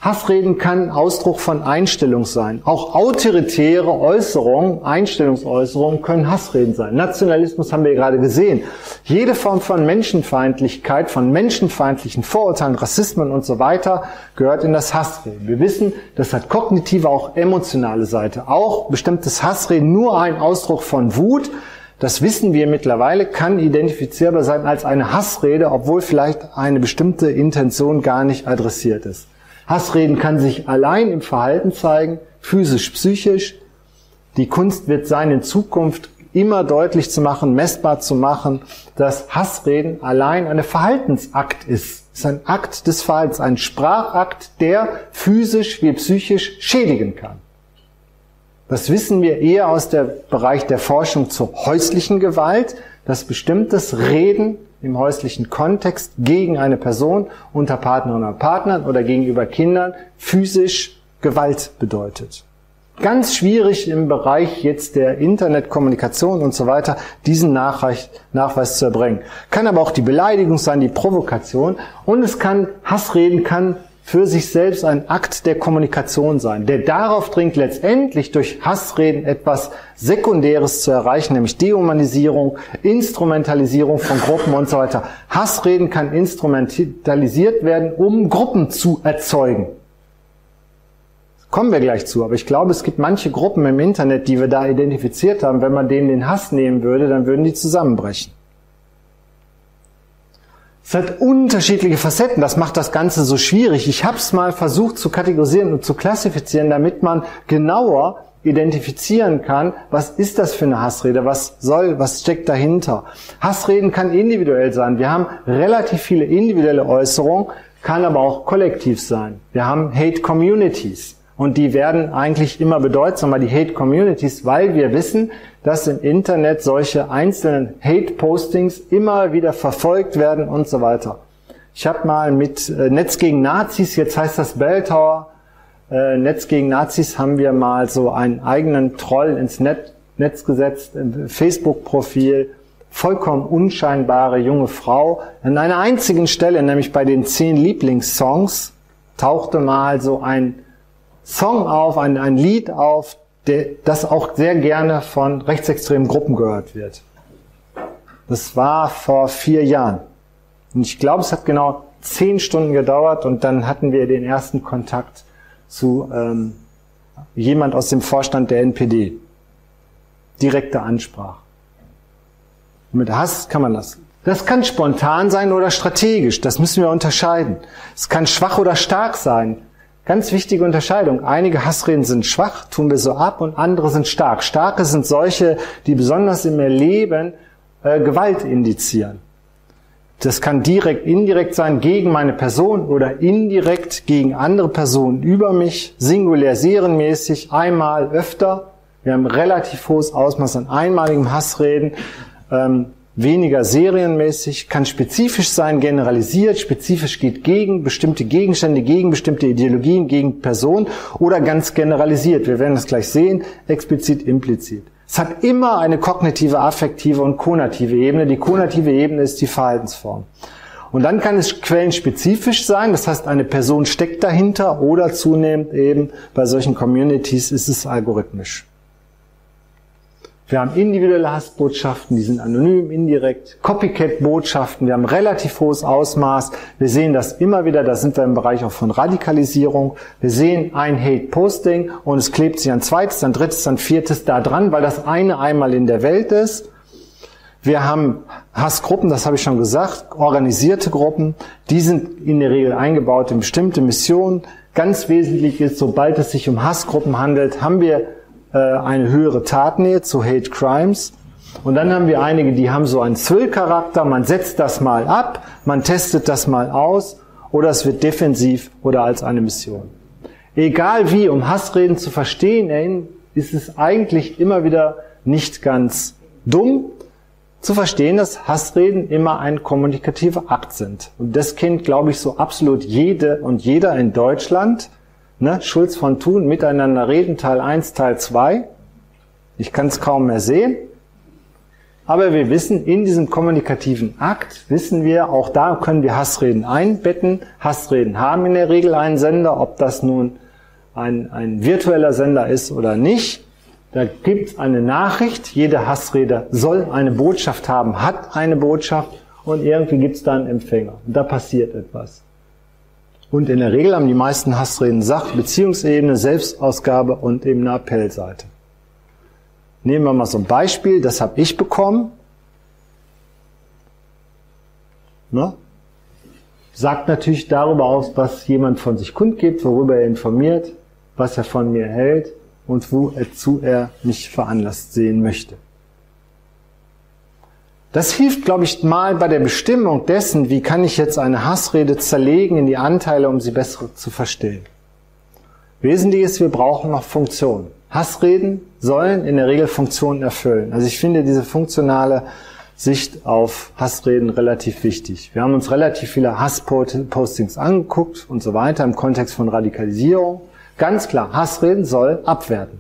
Hassreden kann Ausdruck von Einstellung sein. Auch autoritäre Äußerungen, Einstellungsäußerungen können Hassreden sein. Nationalismus haben wir gerade gesehen. Jede Form von Menschenfeindlichkeit, von menschenfeindlichen Vorurteilen, Rassismen und so weiter gehört in das Hassreden. Wir wissen, das hat kognitive, auch emotionale Seite. Auch bestimmtes Hassreden nur ein Ausdruck von Wut. Das wissen wir mittlerweile, kann identifizierbar sein als eine Hassrede, obwohl vielleicht eine bestimmte Intention gar nicht adressiert ist. Hassreden kann sich allein im Verhalten zeigen, physisch, psychisch. Die Kunst wird sein, in Zukunft immer deutlich zu machen, messbar zu machen, dass Hassreden allein ein Verhaltensakt ist. Es ist ein Akt des Verhaltens, ein Sprachakt, der physisch wie psychisch schädigen kann. Das wissen wir eher aus dem Bereich der Forschung zur häuslichen Gewalt, dass bestimmtes Reden im häuslichen Kontext gegen eine Person unter Partnerinnen und Partnern oder gegenüber Kindern physisch Gewalt bedeutet. Ganz schwierig im Bereich jetzt der Internetkommunikation und so weiter, diesen Nachweis, Nachweis zu erbringen. Kann aber auch die Beleidigung sein, die Provokation, und es kann, Hassreden kann für sich selbst ein Akt der Kommunikation sein, der darauf dringt, letztendlich durch Hassreden etwas Sekundäres zu erreichen, nämlich Dehumanisierung, Instrumentalisierung von Gruppen und so weiter. Hassreden kann instrumentalisiert werden, um Gruppen zu erzeugen. Kommen wir gleich zu, aber ich glaube, es gibt manche Gruppen im Internet, die wir da identifiziert haben. Wenn man denen den Hass nehmen würde, dann würden die zusammenbrechen. Es hat unterschiedliche Facetten, das macht das Ganze so schwierig. Ich habe es mal versucht zu kategorisieren und zu klassifizieren, damit man genauer identifizieren kann, was ist das für eine Hassrede, was soll, was steckt dahinter. Hassreden kann individuell sein. Wir haben relativ viele individuelle Äußerungen, kann aber auch kollektiv sein. Wir haben Hate Communities. Und die werden eigentlich immer bedeutsamer, die Hate-Communities, weil wir wissen, dass im Internet solche einzelnen Hate-Postings immer wieder verfolgt werden und so weiter. Ich habe mal mit äh, Netz gegen Nazis, jetzt heißt das Bell Tower, äh, Netz gegen Nazis, haben wir mal so einen eigenen Troll ins Net, Netz gesetzt, ein Facebook-Profil, vollkommen unscheinbare junge Frau. An einer einzigen Stelle, nämlich bei den zehn Lieblingssongs, tauchte mal so ein Song auf, ein, ein Lied auf, der, das auch sehr gerne von rechtsextremen Gruppen gehört wird. Das war vor vier Jahren. Und ich glaube, es hat genau zehn Stunden gedauert und dann hatten wir den ersten Kontakt zu ähm, jemand aus dem Vorstand der N P D. Direkte Ansprache. Mit Hass kann man das. Das kann spontan sein oder strategisch. Das müssen wir unterscheiden. Es kann schwach oder stark sein. Ganz wichtige Unterscheidung. Einige Hassreden sind schwach, tun wir so ab, und andere sind stark. Starke sind solche, die besonders im Erleben äh, Gewalt indizieren. Das kann direkt, indirekt sein gegen meine Person oder indirekt gegen andere Personen über mich, singulär, serienmäßig, einmal, öfter. Wir haben relativ hohes Ausmaß an einmaligem Hassreden. Ähm, weniger serienmäßig, kann spezifisch sein, generalisiert, spezifisch geht gegen bestimmte Gegenstände, gegen bestimmte Ideologien, gegen Personen, oder ganz generalisiert. Wir werden das gleich sehen, explizit, implizit. Es hat immer eine kognitive, affektive und konative Ebene. Die konative Ebene ist die Verhaltensform. Und dann kann es quellenspezifisch sein, das heißt, eine Person steckt dahinter, oder zunehmend eben bei solchen Communities ist es algorithmisch. Wir haben individuelle Hassbotschaften, die sind anonym, indirekt. Copycat-Botschaften, wir haben relativ hohes Ausmaß. Wir sehen das immer wieder, da sind wir im Bereich auch von Radikalisierung. Wir sehen ein Hate-Posting und es klebt sich ein zweites, ein drittes, ein viertes da dran, weil das eine einmal in der Welt ist. Wir haben Hassgruppen, das habe ich schon gesagt, organisierte Gruppen, die sind in der Regel eingebaut in bestimmte Missionen. Ganz wesentlich ist, sobald es sich um Hassgruppen handelt, haben wir eine höhere Tatnähe zu Hate Crimes. Und dann haben wir einige, die haben so einen Thrill-Charakter, man setzt das mal ab, man testet das mal aus, oder es wird defensiv oder als eine Mission. Egal wie, um Hassreden zu verstehen, ist es eigentlich immer wieder nicht ganz dumm zu verstehen, dass Hassreden immer ein kommunikativer Akt sind. Und das kennt, glaube ich, so absolut jede und jeder in Deutschland. Ne, Schulz von Thun, miteinander reden, Teil eins, Teil zwei. Ich kann es kaum mehr sehen. Aber wir wissen, in diesem kommunikativen Akt, wissen wir, auch da können wir Hassreden einbetten. Hassreden haben in der Regel einen Sender, ob das nun ein, ein virtueller Sender ist oder nicht. Da gibt es eine Nachricht, jede Hassrede soll eine Botschaft haben, hat eine Botschaft und irgendwie gibt es da einen Empfänger. Und da passiert etwas. Und in der Regel haben die meisten Hassreden Sach-, Beziehungsebene, Selbstausgabe und eben eine Appellseite. Nehmen wir mal so ein Beispiel, das habe ich bekommen. Ne? Sagt natürlich darüber aus, was jemand von sich kundgibt, worüber er informiert, was er von mir hält und wozu er mich veranlasst sehen möchte. Das hilft, glaube ich, mal bei der Bestimmung dessen, wie kann ich jetzt eine Hassrede zerlegen in die Anteile, um sie besser zu verstehen. Wesentlich ist, wir brauchen noch Funktionen. Hassreden sollen in der Regel Funktionen erfüllen. Also ich finde diese funktionale Sicht auf Hassreden relativ wichtig. Wir haben uns relativ viele Hasspostings angeguckt und so weiter im Kontext von Radikalisierung. Ganz klar, Hassreden soll abwerten.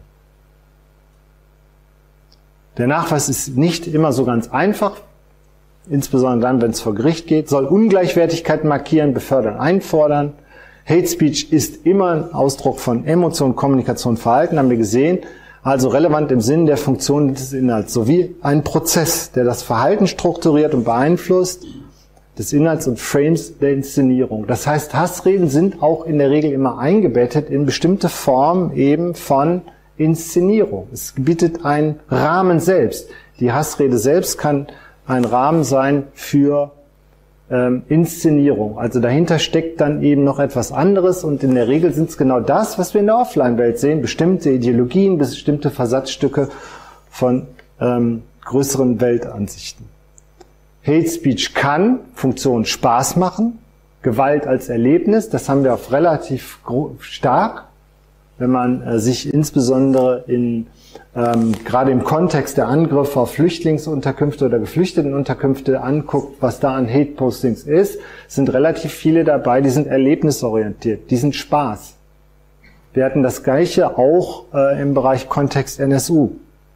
Der Nachweis ist nicht immer so ganz einfach, insbesondere dann, wenn es vor Gericht geht, soll Ungleichwertigkeit markieren, befördern, einfordern. Hate Speech ist immer ein Ausdruck von Emotion, Kommunikation, Verhalten, haben wir gesehen, also relevant im Sinne der Funktion des Inhalts, sowie ein Prozess, der das Verhalten strukturiert und beeinflusst, des Inhalts und Frames der Inszenierung. Das heißt, Hassreden sind auch in der Regel immer eingebettet in bestimmte Formen eben von Inszenierung. Es bietet einen Rahmen selbst. Die Hassrede selbst kann ein Rahmen sein für ähm, Inszenierung. Also dahinter steckt dann eben noch etwas anderes und in der Regel sind es genau das, was wir in der Offline-Welt sehen. Bestimmte Ideologien, bestimmte Versatzstücke von ähm, größeren Weltansichten. Hate Speech kann Funktion Spaß machen, Gewalt als Erlebnis, das haben wir auf relativ stark. Wenn man äh, sich insbesondere in, ähm, gerade im Kontext der Angriffe auf Flüchtlingsunterkünfte oder Geflüchtetenunterkünfte anguckt, was da an Hate-Postings ist, sind relativ viele dabei, die sind erlebnisorientiert, die sind Spaß. Wir hatten das Gleiche auch äh, im Bereich Kontext N S U.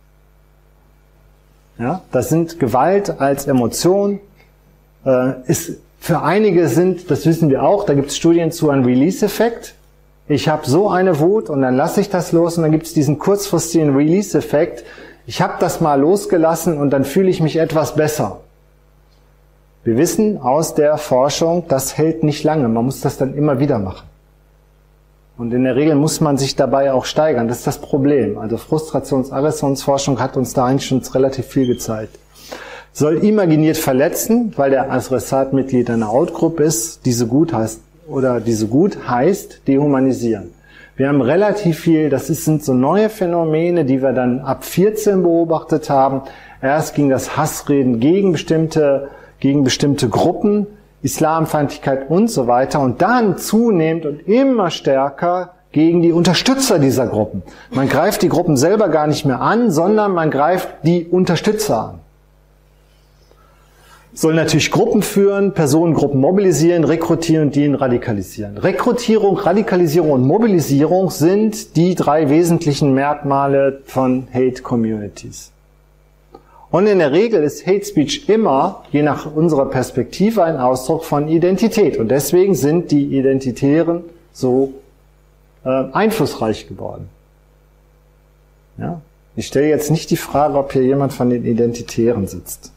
Ja, das sind Gewalt als Emotion, äh, ist für einige sind, das wissen wir auch, da gibt es Studien zu, ein Release-Effekt. Ich habe so eine Wut und dann lasse ich das los und dann gibt es diesen kurzfristigen Release-Effekt. Ich habe das mal losgelassen und dann fühle ich mich etwas besser. Wir wissen aus der Forschung, das hält nicht lange. Man muss das dann immer wieder machen. Und in der Regel muss man sich dabei auch steigern. Das ist das Problem. Also Frustrations-Aggressionsforschung hat uns da eigentlich schon relativ viel gezeigt. Soll imaginiert verletzen, weil der Adressat Mitglied einer Outgroup ist, diese gut heißt, oder diese gut heißt dehumanisieren. Wir haben relativ viel, das sind so neue Phänomene, die wir dann ab vierzehn beobachtet haben. Erst ging das Hassreden gegen bestimmte, gegen bestimmte Gruppen, Islamfeindlichkeit und so weiter und dann zunehmend und immer stärker gegen die Unterstützer dieser Gruppen. Man greift die Gruppen selber gar nicht mehr an, sondern man greift die Unterstützer an. Soll natürlich Gruppen führen, Personengruppen mobilisieren, rekrutieren und die radikalisieren. Rekrutierung, Radikalisierung und Mobilisierung sind die drei wesentlichen Merkmale von Hate Communities. Und in der Regel ist Hate Speech immer, je nach unserer Perspektive, ein Ausdruck von Identität. Und deswegen sind die Identitären so äh, einflussreich geworden. Ja? Ich stelle jetzt nicht die Frage, ob hier jemand von den Identitären sitzt.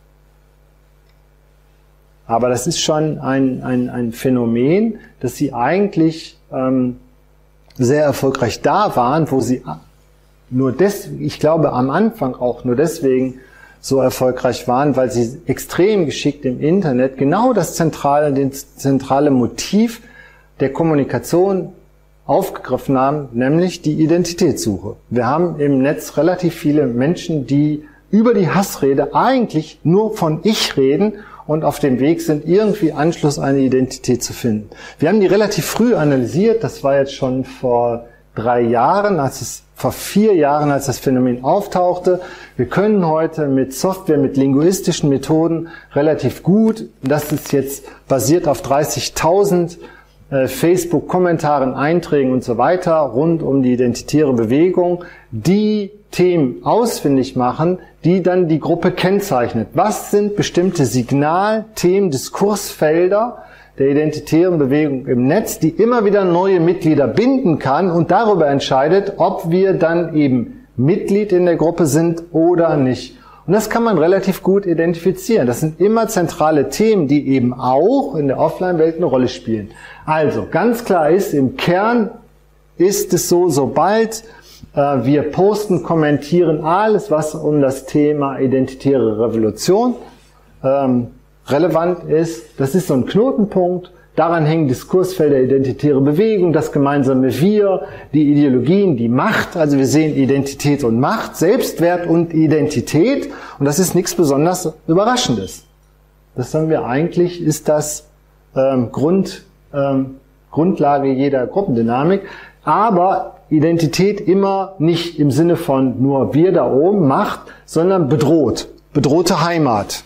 Aber das ist schon ein, ein, ein Phänomen, dass sie eigentlich ähm, sehr erfolgreich da waren, wo sie nur des, ich glaube am Anfang auch nur deswegen so erfolgreich waren, weil sie extrem geschickt im Internet genau das zentrale, das zentrale Motiv der Kommunikation aufgegriffen haben, nämlich die Identitätssuche. Wir haben im Netz relativ viele Menschen, die über die Hassrede eigentlich nur von Ich reden und auf dem Weg sind, irgendwie Anschluss an eine Identität zu finden. Wir haben die relativ früh analysiert, das war jetzt schon vor drei Jahren, als es vor vier Jahren, als das Phänomen auftauchte. Wir können heute mit Software, mit linguistischen Methoden relativ gut, das ist jetzt basiert auf dreißigtausend äh, Facebook-Kommentaren, Einträgen und so weiter rund um die identitäre Bewegung die Themen ausfindig machen, die dann die Gruppe kennzeichnet. Was sind bestimmte Signalthemen, Diskursfelder der identitären Bewegung im Netz, die immer wieder neue Mitglieder binden kann und darüber entscheidet, ob wir dann eben Mitglied in der Gruppe sind oder nicht. Und das kann man relativ gut identifizieren. Das sind immer zentrale Themen, die eben auch in der Offline-Welt eine Rolle spielen. Also, ganz klar ist, im Kern ist es so, sobald äh, wir posten, kommentieren, alles, was um das Thema identitäre Revolution ähm, relevant ist, das ist so ein Knotenpunkt. Daran hängen Diskursfelder, identitäre Bewegung, das gemeinsame Wir, die Ideologien, die Macht. Also wir sehen Identität und Macht, Selbstwert und Identität. Und das ist nichts besonders Überraschendes. Das sagen wir eigentlich, ist das ähm, Grund, ähm, Grundlage jeder Gruppendynamik. Aber Identität immer nicht im Sinne von nur wir da oben, Macht, sondern bedroht, bedrohte Heimat.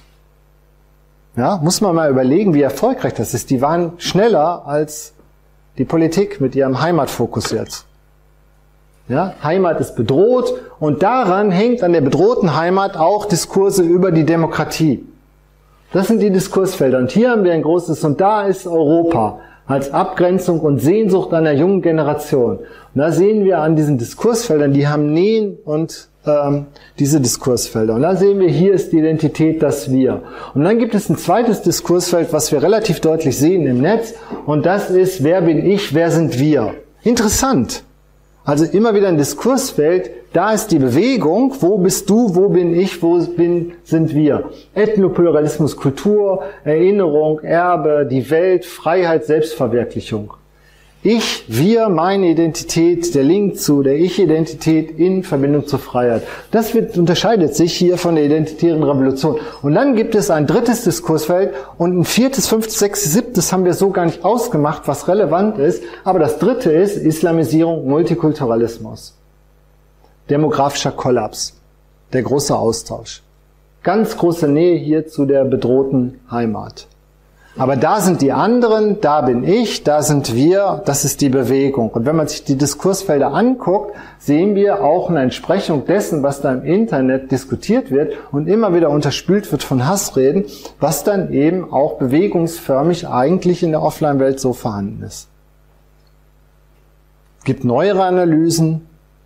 Ja, muss man mal überlegen, wie erfolgreich das ist. Die waren schneller als die Politik mit ihrem Heimatfokus jetzt. Ja, Heimat ist bedroht und daran hängt an der bedrohten Heimat auch Diskurse über die Demokratie. Das sind die Diskursfelder. Und hier haben wir ein großes, und da ist Europa als Abgrenzung und Sehnsucht einer jungen Generation. Und da sehen wir an diesen Diskursfeldern, die haben Nähen und ähm, diese Diskursfelder. Und da sehen wir, hier ist die Identität, das Wir. Und dann gibt es ein zweites Diskursfeld, was wir relativ deutlich sehen im Netz. Und das ist, wer bin ich, wer sind wir? Interessant. Also immer wieder ein Diskursfeld, da ist die Bewegung, wo bist du, wo bin ich, wo bin, sind wir. Ethnopluralismus, Kultur, Erinnerung, Erbe, die Welt, Freiheit, Selbstverwirklichung. Ich, wir, meine Identität, der Link zu der Ich-Identität in Verbindung zur Freiheit. Das wird, unterscheidet sich hier von der identitären Revolution. Und dann gibt es ein drittes Diskursfeld und ein viertes, fünftes, sechstes, siebtes haben wir so gar nicht ausgemacht, was relevant ist. Aber das dritte ist Islamisierung, Multikulturalismus. Demografischer Kollaps. Der große Austausch. Ganz große Nähe hier zu der bedrohten Heimat. Aber da sind die anderen, da bin ich, da sind wir, das ist die Bewegung. Und wenn man sich die Diskursfelder anguckt, sehen wir auch eine Entsprechung dessen, was da im Internet diskutiert wird und immer wieder unterspült wird von Hassreden, was dann eben auch bewegungsförmig eigentlich in der Offline-Welt so vorhanden ist. Es gibt neuere Analysen,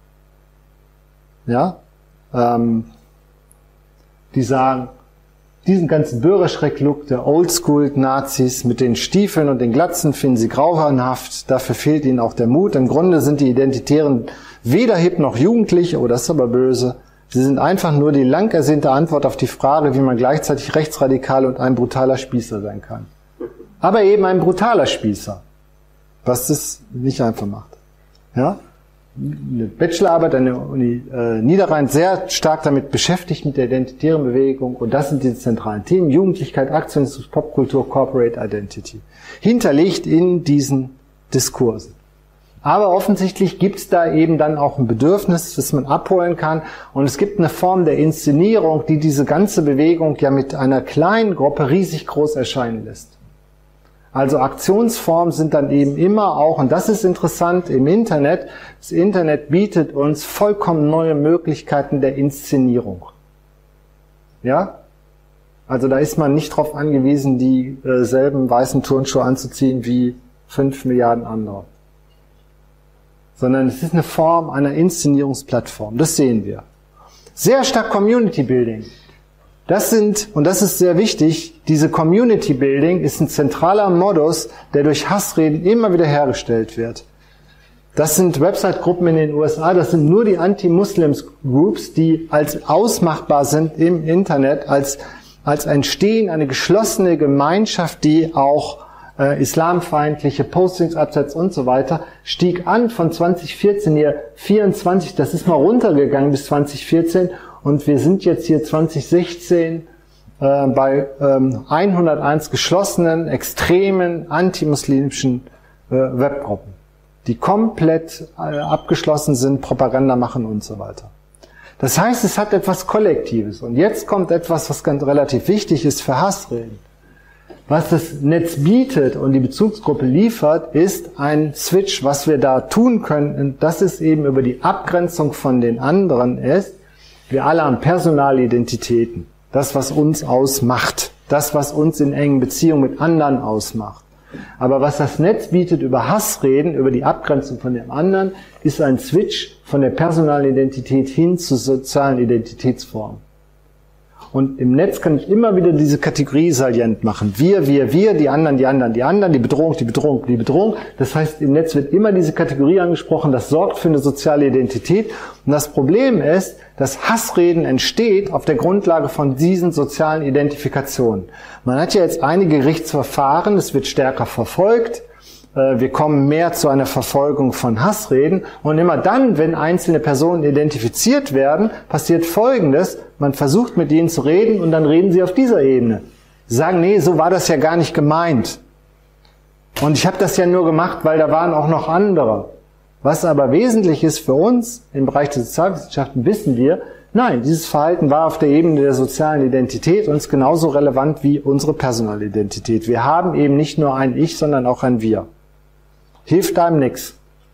ja, ähm, die sagen, diesen ganzen Bürgerschreck-Look der Oldschool-Nazis mit den Stiefeln und den Glatzen finden sie grauenhaft. Dafür fehlt ihnen auch der Mut. Im Grunde sind die Identitären weder hip noch jugendlich, oh, das ist aber böse. Sie sind einfach nur die lang ersehnte Antwort auf die Frage, wie man gleichzeitig rechtsradikal und ein brutaler Spießer sein kann. Aber eben ein brutaler Spießer, was das nicht einfach macht. Ja? Eine Bachelorarbeit an der Uni äh, Niederrhein sehr stark damit beschäftigt, mit der identitären Bewegung. Und das sind die zentralen Themen. Jugendlichkeit, Aktionismus, Popkultur, Corporate Identity. Hinterlegt in diesen Diskursen. Aber offensichtlich gibt es da eben dann auch ein Bedürfnis, das man abholen kann. Und es gibt eine Form der Inszenierung, die diese ganze Bewegung ja mit einer kleinen Gruppe riesig groß erscheinen lässt. Also Aktionsformen sind dann eben immer auch, und das ist interessant, im Internet. Das Internet bietet uns vollkommen neue Möglichkeiten der Inszenierung. Ja? Also da ist man nicht darauf angewiesen, die äh, selben weißen Turnschuhe anzuziehen wie fünf Milliarden andere. Sondern es ist eine Form einer Inszenierungsplattform. Das sehen wir. Sehr stark Community Building. Das sind, und das ist sehr wichtig, diese Community Building ist ein zentraler Modus, der durch Hassreden immer wieder hergestellt wird. Das sind Website-Gruppen in den U S A, das sind nur die Anti-Muslims-Groups, die als ausmachbar sind im Internet, als, als entstehen eine geschlossene Gemeinschaft, die auch äh, islamfeindliche Postings absetzt und so weiter, stieg an von zwanzig vierzehn hier vierundzwanzig, das ist mal runtergegangen bis zwanzig vierzehn. Und wir sind jetzt hier zwanzig sechzehn äh, bei ähm, hunderteins geschlossenen, extremen, antimuslimischen äh, Webgruppen, die komplett äh, abgeschlossen sind, Propaganda machen und so weiter. Das heißt, es hat etwas Kollektives. Und jetzt kommt etwas, was ganz relativ wichtig ist für Hassreden. Was das Netz bietet und die Bezugsgruppe liefert, ist ein Switch. Was wir da tun können, und das ist eben über die Abgrenzung von den anderen ist, wir alle haben Personalidentitäten. Das, was uns ausmacht. Das, was uns in engen Beziehungen mit anderen ausmacht. Aber was das Netz bietet über Hassreden, über die Abgrenzung von dem anderen, ist ein Switch von der Personalidentität hin zu sozialen Identitätsformen. Und im Netz kann ich immer wieder diese Kategorie salient machen. Wir, wir, wir, die anderen, die anderen, die anderen, die Bedrohung, die Bedrohung, die Bedrohung. Das heißt, im Netz wird immer diese Kategorie angesprochen, das sorgt für eine soziale Identität. Und das Problem ist, dass Hassreden entsteht auf der Grundlage von diesen sozialen Identifikationen. Man hat ja jetzt einige Gerichtsverfahren, es wird stärker verfolgt. Wir kommen mehr zu einer Verfolgung von Hassreden. Und immer dann, wenn einzelne Personen identifiziert werden, passiert Folgendes. Man versucht mit ihnen zu reden und dann reden sie auf dieser Ebene. Sie sagen, nee, so war das ja gar nicht gemeint. Und ich habe das ja nur gemacht, weil da waren auch noch andere. Was aber wesentlich ist für uns im Bereich der Sozialwissenschaften, wissen wir, nein, dieses Verhalten war auf der Ebene der sozialen Identität und ist genauso relevant wie unsere Personalidentität. Wir haben eben nicht nur ein Ich, sondern auch ein Wir. Hilft einem nichts.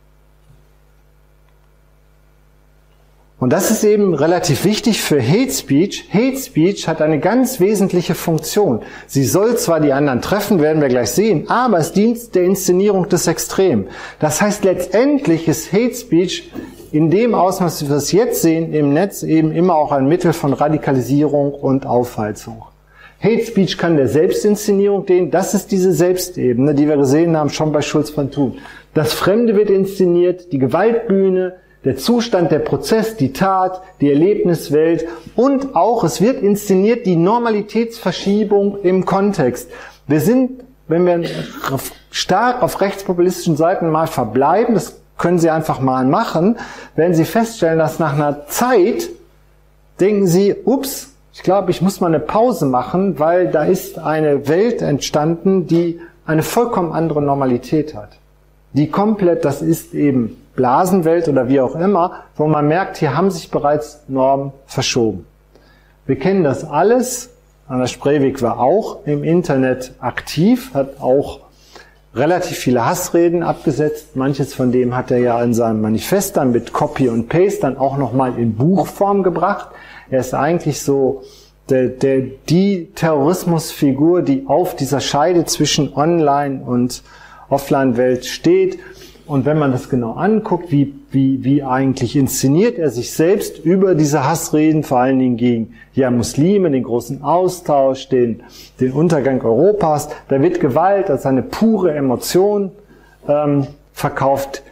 Und das ist eben relativ wichtig für Hate Speech. Hate Speech hat eine ganz wesentliche Funktion. Sie soll zwar die anderen treffen, werden wir gleich sehen, aber es dient der Inszenierung des Extremen. Das heißt, letztendlich ist Hate Speech in dem Ausmaß, wie wir es jetzt sehen, im Netz eben immer auch ein Mittel von Radikalisierung und Aufheizung. Hate Speech kann der Selbstinszenierung dienen. Das ist diese Selbstebene, die wir gesehen haben, schon bei Schulz von Thun. Das Fremde wird inszeniert, die Gewaltbühne, der Zustand, der Prozess, die Tat, die Erlebniswelt und auch, es wird inszeniert, die Normalitätsverschiebung im Kontext. Wir sind, wenn wir stark auf rechtspopulistischen Seiten mal verbleiben, das können Sie einfach mal machen, werden Sie feststellen, dass nach einer Zeit denken Sie, ups, ich glaube, ich muss mal eine Pause machen, weil da ist eine Welt entstanden, die eine vollkommen andere Normalität hat. Die komplett, das ist eben Blasenwelt oder wie auch immer, wo man merkt, hier haben sich bereits Normen verschoben. Wir kennen das alles. Anders Breivik war auch im Internet aktiv, hat auch relativ viele Hassreden abgesetzt. Manches von dem hat er ja in seinem Manifest dann mit Copy und Paste dann auch nochmal in Buchform gebracht. Er ist eigentlich so der, der, die Terrorismusfigur, die auf dieser Scheide zwischen Online- und Offline-Welt steht. Und wenn man das genau anguckt, wie, wie, wie eigentlich inszeniert er sich selbst über diese Hassreden, vor allen Dingen gegen ja, Muslime, den großen Austausch, den, den Untergang Europas, da wird Gewalt als eine pure Emotion ähm, verkauft.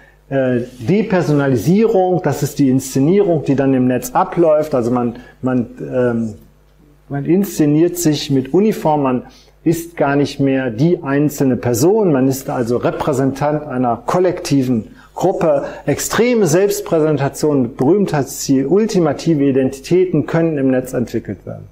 Depersonalisierung, das ist die Inszenierung, die dann im Netz abläuft. Also man, man, ähm, man inszeniert sich mit Uniform, man ist gar nicht mehr die einzelne Person, man ist also Repräsentant einer kollektiven Gruppe. Extreme Selbstpräsentation, Berühmtheitsziel, ultimative Identitäten können im Netz entwickelt werden.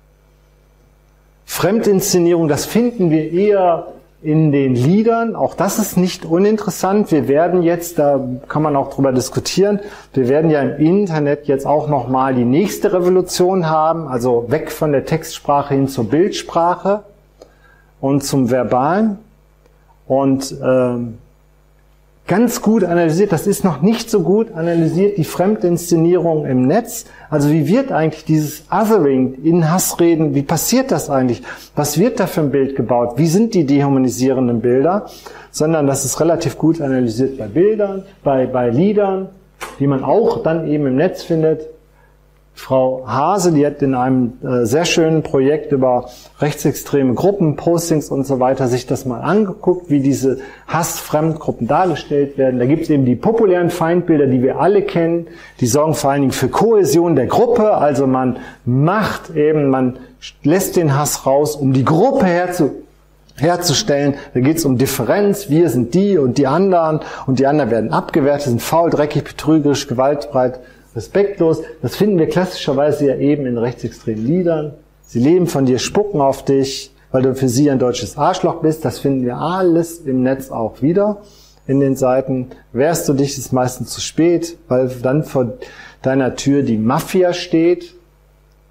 Fremdinszenierung, das finden wir eher in den Liedern, auch das ist nicht uninteressant. Wir werden jetzt, da kann man auch drüber diskutieren, wir werden ja im Internet jetzt auch nochmal die nächste Revolution haben, also weg von der Textsprache hin zur Bildsprache und zum Verbalen. Und ähm, ganz gut analysiert, das ist noch nicht so gut analysiert, die Fremdinszenierung im Netz. Also wie wird eigentlich dieses Othering in Hassreden, wie passiert das eigentlich? Was wird da für ein Bild gebaut? Wie sind die dehumanisierenden Bilder? Sondern das ist relativ gut analysiert bei Bildern, bei, bei Liedern, die man auch dann eben im Netz findet. Frau Hase, die hat in einem äh, sehr schönen Projekt über rechtsextreme Gruppen, Postings und so weiter sich das mal angeguckt, wie diese Hass-Fremdgruppen dargestellt werden. Da gibt es eben die populären Feindbilder, die wir alle kennen. Die sorgen vor allen Dingen für Kohäsion der Gruppe. Also man macht eben, man lässt den Hass raus, um die Gruppe herzu, herzustellen. Da geht es um Differenz. Wir sind die und die anderen und die anderen werden abgewertet, sind faul, dreckig, betrügerisch, gewaltbereit, respektlos. Das finden wir klassischerweise ja eben in rechtsextremen Liedern. Sie leben von dir, spucken auf dich, weil du für sie ein deutsches Arschloch bist. Das finden wir alles im Netz auch wieder in den Seiten. Wehrst du dich, ist meistens zu spät, weil dann vor deiner Tür die Mafia steht.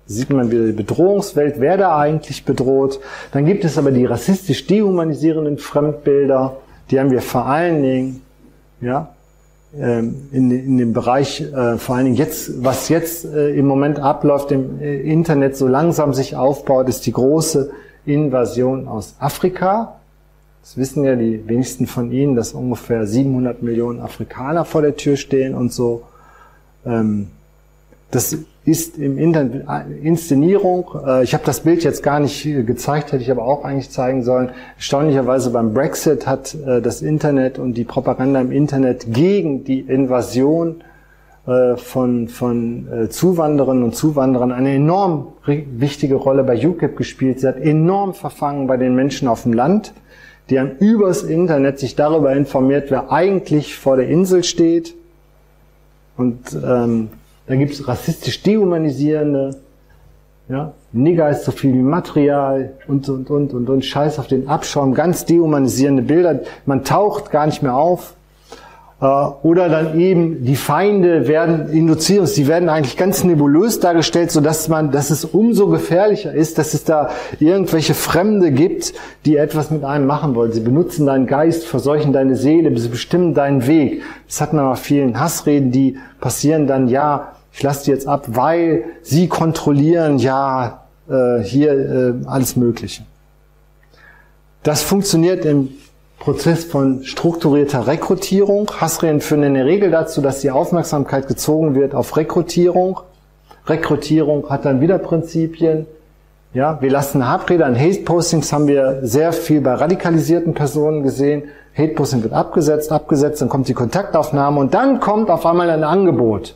sieht man wieder die Bedrohungswelt, wer da eigentlich bedroht. Dann gibt es aber die rassistisch dehumanisierenden Fremdbilder, die haben wir vor allen Dingen, ja, in, in dem Bereich, äh, vor allen Dingen jetzt, was jetzt äh, im Moment abläuft im äh, Internet, so langsam sich aufbaut, ist die große Invasion aus Afrika. Das wissen ja die wenigsten von Ihnen, dass ungefähr siebenhundert Millionen Afrikaner vor der Tür stehen und so. Ähm, das ist im Internet Inszenierung. Äh, ich habe das Bild jetzt gar nicht gezeigt, hätte ich aber auch eigentlich zeigen sollen. Erstaunlicherweise beim Brexit hat äh, das Internet und die Propaganda im Internet gegen die Invasion äh, von, von äh, Zuwandererinnen und Zuwanderern eine enorm wichtige Rolle bei U KIP gespielt. Sie hat enorm verfangen bei den Menschen auf dem Land. Die haben übers Internet sich darüber informiert, wer eigentlich vor der Insel steht. Und ähm, da gibt es rassistisch dehumanisierende, ja, Nigger ist so viel wie Material und, und, und, und, und, Scheiß auf den Abschaum, ganz dehumanisierende Bilder. Man taucht gar nicht mehr auf. Äh, oder dann eben die Feinde werden induziert, die werden eigentlich ganz nebulös dargestellt, sodass man, dass es umso gefährlicher ist, dass es da irgendwelche Fremde gibt, die etwas mit einem machen wollen. Sie benutzen deinen Geist, verseuchen deine Seele, sie bestimmen deinen Weg. Das hat man bei vielen Hassreden, die passieren dann, ja, ich lasse die jetzt ab, weil sie kontrollieren, ja, äh, hier äh, alles Mögliche. Das funktioniert im Prozess von strukturierter Rekrutierung. Hassreden führen in der Regel dazu, dass die Aufmerksamkeit gezogen wird auf Rekrutierung. Rekrutierung hat dann wieder Prinzipien. Ja, wir lassen Habrede an Hate-Postings, haben wir sehr viel bei radikalisierten Personen gesehen. Hate-Posting wird abgesetzt, abgesetzt, dann kommt die Kontaktaufnahme und dann kommt auf einmal ein Angebot.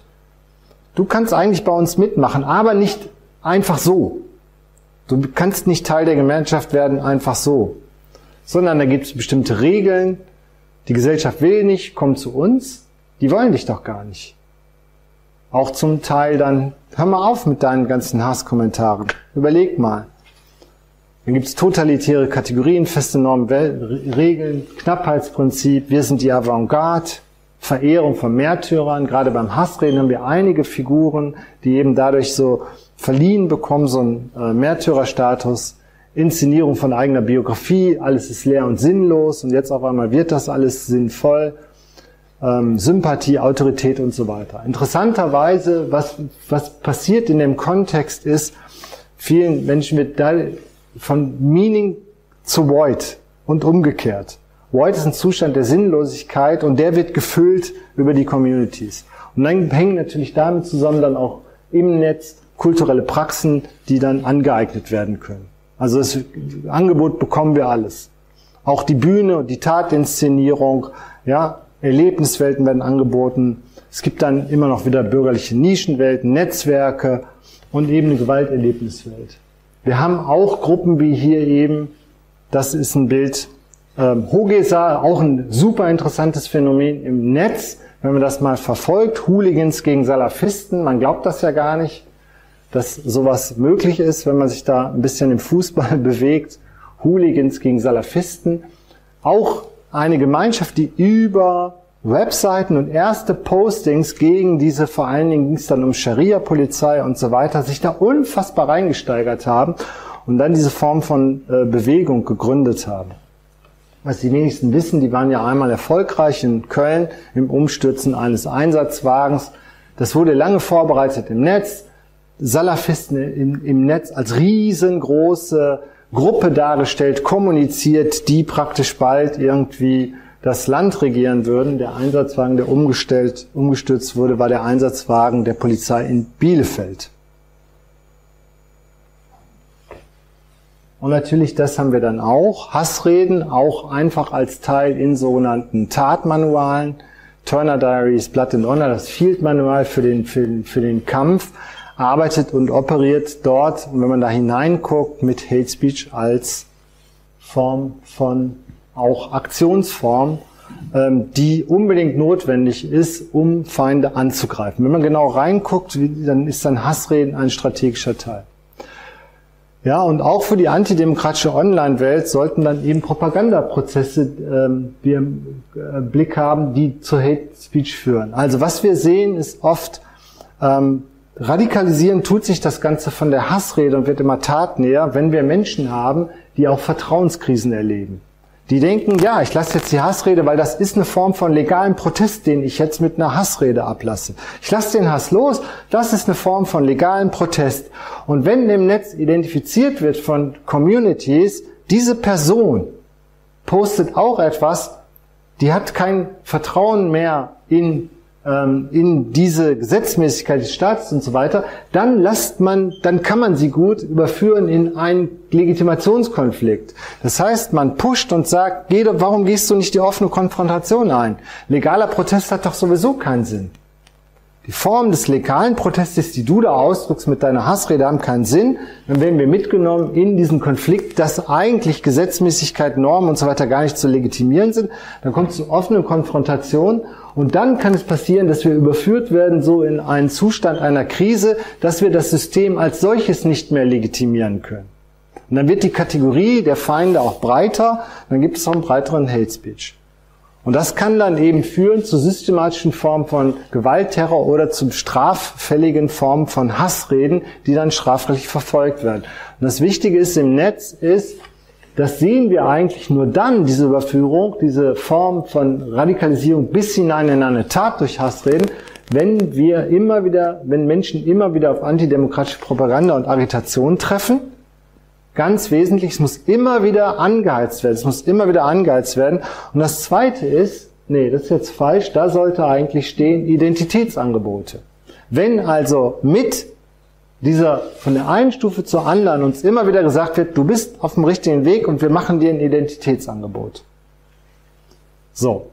Du kannst eigentlich bei uns mitmachen, aber nicht einfach so. Du kannst nicht Teil der Gemeinschaft werden einfach so. Sondern da gibt es bestimmte Regeln. Die Gesellschaft will nicht, komm zu uns. Die wollen dich doch gar nicht. Auch zum Teil dann, hör mal auf mit deinen ganzen Hasskommentaren. Überleg mal. Dann gibt es totalitäre Kategorien, feste Normen, Regeln, Knappheitsprinzip, wir sind die Avantgarde, Verehrung von Märtyrern. Gerade beim Hassreden haben wir einige Figuren, die eben dadurch so verliehen bekommen, so einen äh, Märtyrerstatus. Inszenierung von eigener Biografie, alles ist leer und sinnlos und jetzt auf einmal wird das alles sinnvoll. Ähm, Sympathie, Autorität und so weiter. Interessanterweise, was, was passiert in dem Kontext ist, vielen Menschen wird da von Meaning zu Void und umgekehrt. Void ist ein Zustand der Sinnlosigkeit und der wird gefüllt über die Communities. Und dann hängen natürlich damit zusammen dann auch im Netz kulturelle Praxen, die dann angeeignet werden können. Also das Angebot bekommen wir alles. Auch die Bühne und die Tatinszenierung, ja, Erlebniswelten werden angeboten. Es gibt dann immer noch wieder bürgerliche Nischenwelten, Netzwerke und eben eine Gewalterlebniswelt. Wir haben auch Gruppen wie hier eben, das ist ein Bild, ähm, Hogesa, auch ein super interessantes Phänomen im Netz, wenn man das mal verfolgt, Hooligans gegen Salafisten, man glaubt das ja gar nicht, dass sowas möglich ist, wenn man sich da ein bisschen im Fußball bewegt. Hooligans gegen Salafisten. Auch eine Gemeinschaft, die über Webseiten und erste Postings gegen diese, vor allen Dingen ging es dann um Scharia-Polizei und so weiter, sich da unfassbar reingesteigert haben und dann diese Form von äh, Bewegung gegründet haben. Was die wenigsten wissen, die waren ja einmal erfolgreich in Köln im Umstürzen eines Einsatzwagens. Das wurde lange vorbereitet im Netz. Salafisten im, im Netz als riesengroße Gruppe dargestellt, kommuniziert, die praktisch bald irgendwie das Land regieren würden. Der Einsatzwagen, der umgestellt, umgestürzt wurde, war der Einsatzwagen der Polizei in Bielefeld. Und natürlich, das haben wir dann auch. Hassreden, auch einfach als Teil in sogenannten Tatmanualen. Turner Diaries, Blood and Honor, das Field-Manual für den, für den, für den Kampf, arbeitet und operiert dort, und wenn man da hineinguckt, mit Hate Speech als Form von auch Aktionsform, ähm, die unbedingt notwendig ist, um Feinde anzugreifen. Wenn man genau reinguckt, dann ist dann Hassreden ein strategischer Teil. Ja, und auch für die antidemokratische Online-Welt sollten dann eben Propagandaprozesse ähm, wir im äh, Blick haben, die zu Hate Speech führen. Also was wir sehen, ist oft ähm, radikalisieren tut sich das Ganze von der Hassrede und wird immer tatnäher, wenn wir Menschen haben, die auch Vertrauenskrisen erleben. Die denken, ja, ich lasse jetzt die Hassrede, weil das ist eine Form von legalem Protest, den ich jetzt mit einer Hassrede ablasse. Ich lasse den Hass los, das ist eine Form von legalem Protest. Und wenn im Netz identifiziert wird von Communities, diese Person postet auch etwas, die hat kein Vertrauen mehr in in diese Gesetzmäßigkeit des Staates und so weiter, dann lasst man, dann kann man sie gut überführen in einen Legitimationskonflikt. Das heißt, man pusht und sagt, geh doch, warum gehst du nicht die offene Konfrontation ein? Legaler Protest hat doch sowieso keinen Sinn. Die Form des legalen Protestes, die du da ausdrückst mit deiner Hassrede, haben keinen Sinn. Dann werden wir mitgenommen in diesen Konflikt, dass eigentlich Gesetzmäßigkeit, Normen und so weiter gar nicht zu legitimieren sind. Dann kommt es zu offenen Konfrontation und dann kann es passieren, dass wir überführt werden so in einen Zustand einer Krise, dass wir das System als solches nicht mehr legitimieren können. Und dann wird die Kategorie der Feinde auch breiter, dann gibt es auch einen breiteren Hate Speech. Und das kann dann eben führen zu systematischen Formen von Gewaltterror oder zu straffälligen Formen von Hassreden, die dann strafrechtlich verfolgt werden. Und das Wichtige ist im Netz ist, das sehen wir eigentlich nur dann, diese Überführung, diese Form von Radikalisierung bis hinein in eine Tat durch Hassreden, wenn wir immer wieder, wenn Menschen immer wieder auf antidemokratische Propaganda und Agitation treffen. Ganz wesentlich, es muss immer wieder angeheizt werden. Es muss immer wieder angeheizt werden. Und das Zweite ist, nee, das ist jetzt falsch, da sollte eigentlich stehen Identitätsangebote. Wenn also mit dieser, von der einen Stufe zur anderen uns immer wieder gesagt wird, du bist auf dem richtigen Weg und wir machen dir ein Identitätsangebot. So.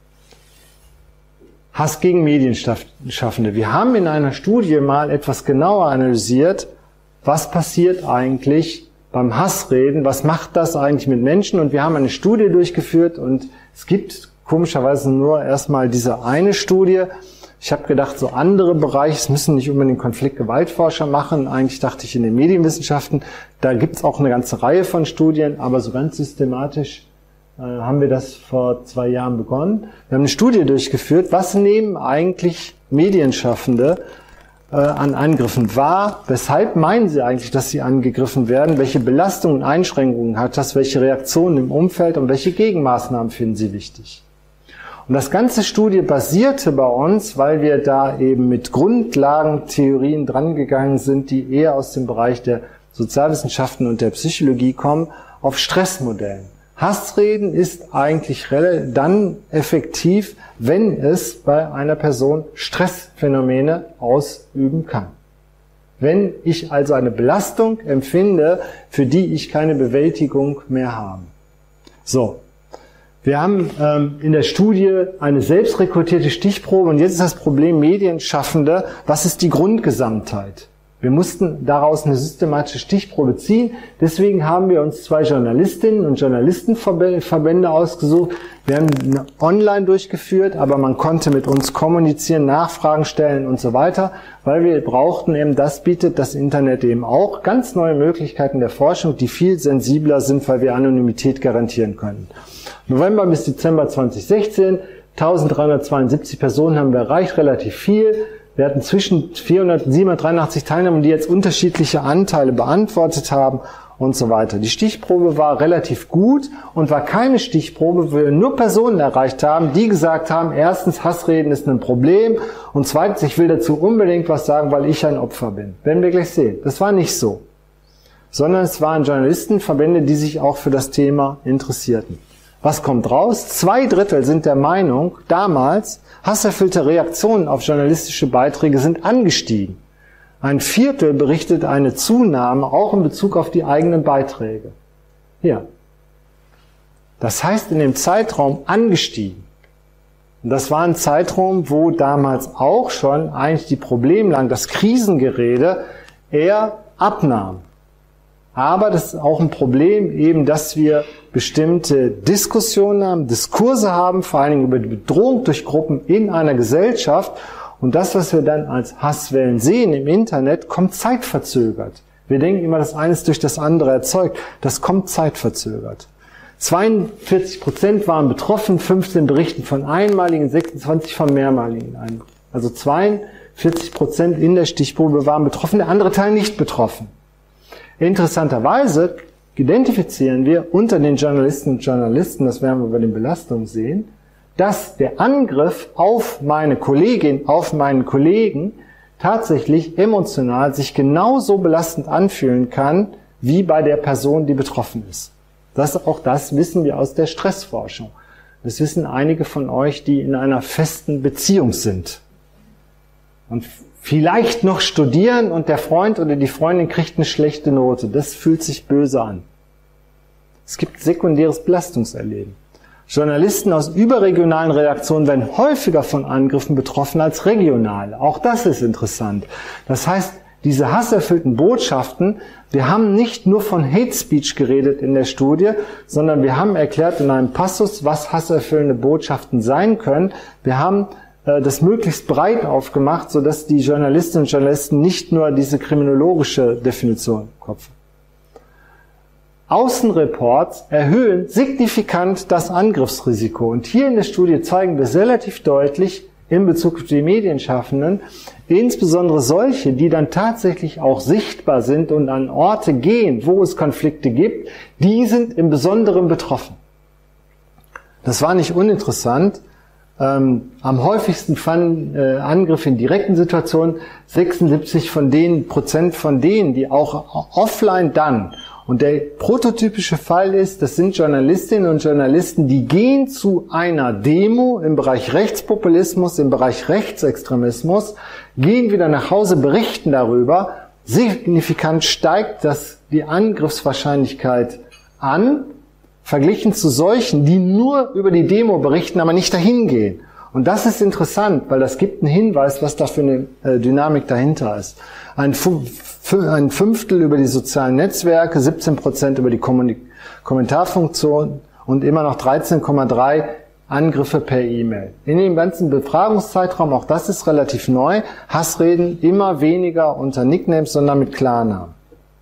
Hass gegen Medienschaffende. Wir haben in einer Studie mal etwas genauer analysiert, was passiert eigentlich beim Hassreden, was macht das eigentlich mit Menschen? Und wir haben eine Studie durchgeführt und es gibt komischerweise nur erstmal diese eine Studie. Ich habe gedacht, so andere Bereiche, es müssen nicht unbedingt Konflikt-Gewaltforscher machen. Eigentlich dachte ich in den Medienwissenschaften, da gibt es auch eine ganze Reihe von Studien, aber so ganz systematisch äh, haben wir das vor zwei Jahren begonnen. Wir haben eine Studie durchgeführt, was nehmen eigentlich Medienschaffende an Angriffen wahr. Weshalb meinen sie eigentlich, dass sie angegriffen werden? Welche Belastungen und Einschränkungen hat das? Welche Reaktionen im Umfeld und welche Gegenmaßnahmen finden sie wichtig? Und das ganze Studie basierte bei uns, weil wir da eben mit Grundlagentheorien drangegangen sind, die eher aus dem Bereich der Sozialwissenschaften und der Psychologie kommen, auf Stressmodellen. Hassreden ist eigentlich dann effektiv, wenn es bei einer Person Stressphänomene ausüben kann. Wenn ich also eine Belastung empfinde, für die ich keine Bewältigung mehr habe. So, wir haben ähm, in der Studie eine selbst rekrutierte Stichprobe und jetzt ist das Problem Medienschaffende, was ist die Grundgesamtheit? Wir mussten daraus eine systematische Stichprobe ziehen. Deswegen haben wir uns zwei Journalistinnen und Journalistenverbände ausgesucht. Wir haben eine online durchgeführt, aber man konnte mit uns kommunizieren, Nachfragen stellen und so weiter, weil wir brauchten eben, das bietet das Internet eben auch, ganz neue Möglichkeiten der Forschung, die viel sensibler sind, weil wir Anonymität garantieren können. November bis Dezember zweitausendsechzehn, eintausenddreihundertzweiundsiebzig Personen haben wir erreicht, relativ viel. Wir hatten zwischen vierhundert und siebenhundertdreiundachtzig Teilnehmer, die jetzt unterschiedliche Anteile beantwortet haben und so weiter. Die Stichprobe war relativ gut und war keine Stichprobe, wo wir nur Personen erreicht haben, die gesagt haben, erstens, Hassreden ist ein Problem und zweitens, ich will dazu unbedingt was sagen, weil ich ein Opfer bin. Werden wir gleich sehen. Das war nicht so. Sondern es waren Journalistenverbände, die sich auch für das Thema interessierten. Was kommt raus? Zwei Drittel sind der Meinung, damals, hasserfüllte Reaktionen auf journalistische Beiträge sind angestiegen. Ein Viertel berichtet eine Zunahme, auch in Bezug auf die eigenen Beiträge. Hier. Das heißt, in dem Zeitraum angestiegen. Und das war ein Zeitraum, wo damals auch schon eigentlich die Problemlage, das Krisengerede eher abnahm. Aber das ist auch ein Problem eben, dass wir bestimmte Diskussionen haben, Diskurse haben, vor allen Dingen über die Bedrohung durch Gruppen in einer Gesellschaft. Und das, was wir dann als Hasswellen sehen im Internet, kommt zeitverzögert. Wir denken immer, das eine ist durch das andere erzeugt. Das kommt zeitverzögert. zweiundvierzig Prozent waren betroffen, fünfzehn berichten von einmaligen, sechsundzwanzig von mehrmaligen Eingriffen. Also vierzig Prozent in der Stichprobe waren betroffen, der andere Teil nicht betroffen. Interessanterweise identifizieren wir unter den Journalistinnen und Journalisten, das werden wir bei den Belastungen sehen, dass der Angriff auf meine Kollegin, auf meinen Kollegen tatsächlich emotional sich genauso belastend anfühlen kann, wie bei der Person, die betroffen ist. Das, auch das wissen wir aus der Stressforschung. Das wissen einige von euch, die in einer festen Beziehung sind. Und vielleicht noch studieren und der Freund oder die Freundin kriegt eine schlechte Note. Das fühlt sich böse an. Es gibt sekundäres Belastungserleben. Journalisten aus überregionalen Redaktionen werden häufiger von Angriffen betroffen als regionale. Auch das ist interessant. Das heißt, diese hasserfüllten Botschaften, wir haben nicht nur von Hate Speech geredet in der Studie, sondern wir haben erklärt in einem Passus, was hasserfüllende Botschaften sein können. Wir haben äh, das möglichst breit aufgemacht, sodass die Journalistinnen und Journalisten nicht nur diese kriminologische Definition im Kopf haben. Außenreports erhöhen signifikant das Angriffsrisiko. Und hier in der Studie zeigen wir es relativ deutlich in Bezug auf die Medienschaffenden, insbesondere solche, die dann tatsächlich auch sichtbar sind und an Orte gehen, wo es Konflikte gibt, die sind im Besonderen betroffen. Das war nicht uninteressant. Ähm, am häufigsten fanden äh, Angriffe in direkten Situationen, sechsundsiebzig von denen, Prozent von denen, die auch offline dann. Und der prototypische Fall ist, das sind Journalistinnen und Journalisten, die gehen zu einer Demo im Bereich Rechtspopulismus, im Bereich Rechtsextremismus, gehen wieder nach Hause, berichten darüber. Signifikant steigt das die Angriffswahrscheinlichkeit an, verglichen zu solchen, die nur über die Demo berichten, aber nicht dahin gehen. Und das ist interessant, weil das gibt einen Hinweis, was da für eine äh, Dynamik dahinter ist. Ein, ein Fünftel über die sozialen Netzwerke, siebzehn Prozent über die Kommunik- Kommentarfunktion und immer noch dreizehn Komma drei Angriffe per E-Mail. In dem ganzen Befragungszeitraum, auch das ist relativ neu, Hassreden immer weniger unter Nicknames, sondern mit Klarnamen.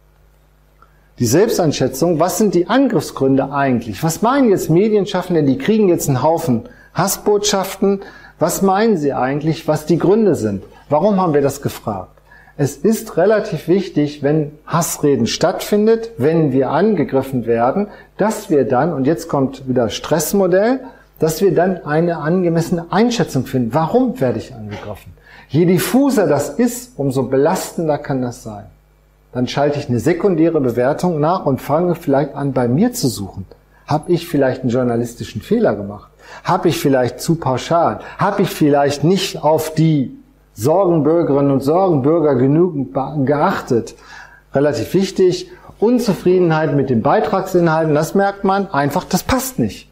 Die Selbsteinschätzung, was sind die Angriffsgründe eigentlich? Was meinen jetzt Medienschaffende, die kriegen jetzt einen Haufen Hassbotschaften? Was meinen sie eigentlich, was die Gründe sind? Warum haben wir das gefragt? Es ist relativ wichtig, wenn Hassreden stattfindet, wenn wir angegriffen werden, dass wir dann, und jetzt kommt wieder Stressmodell, dass wir dann eine angemessene Einschätzung finden. Warum werde ich angegriffen? Je diffuser das ist, umso belastender kann das sein. Dann schalte ich eine sekundäre Bewertung nach und fange vielleicht an, bei mir zu suchen. Habe ich vielleicht einen journalistischen Fehler gemacht? Habe ich vielleicht zu pauschal? Habe ich vielleicht nicht auf die Sorgenbürgerinnen und Sorgenbürger genügend geachtet? Relativ wichtig. Unzufriedenheit mit den Beitragsinhalten, das merkt man einfach, das passt nicht.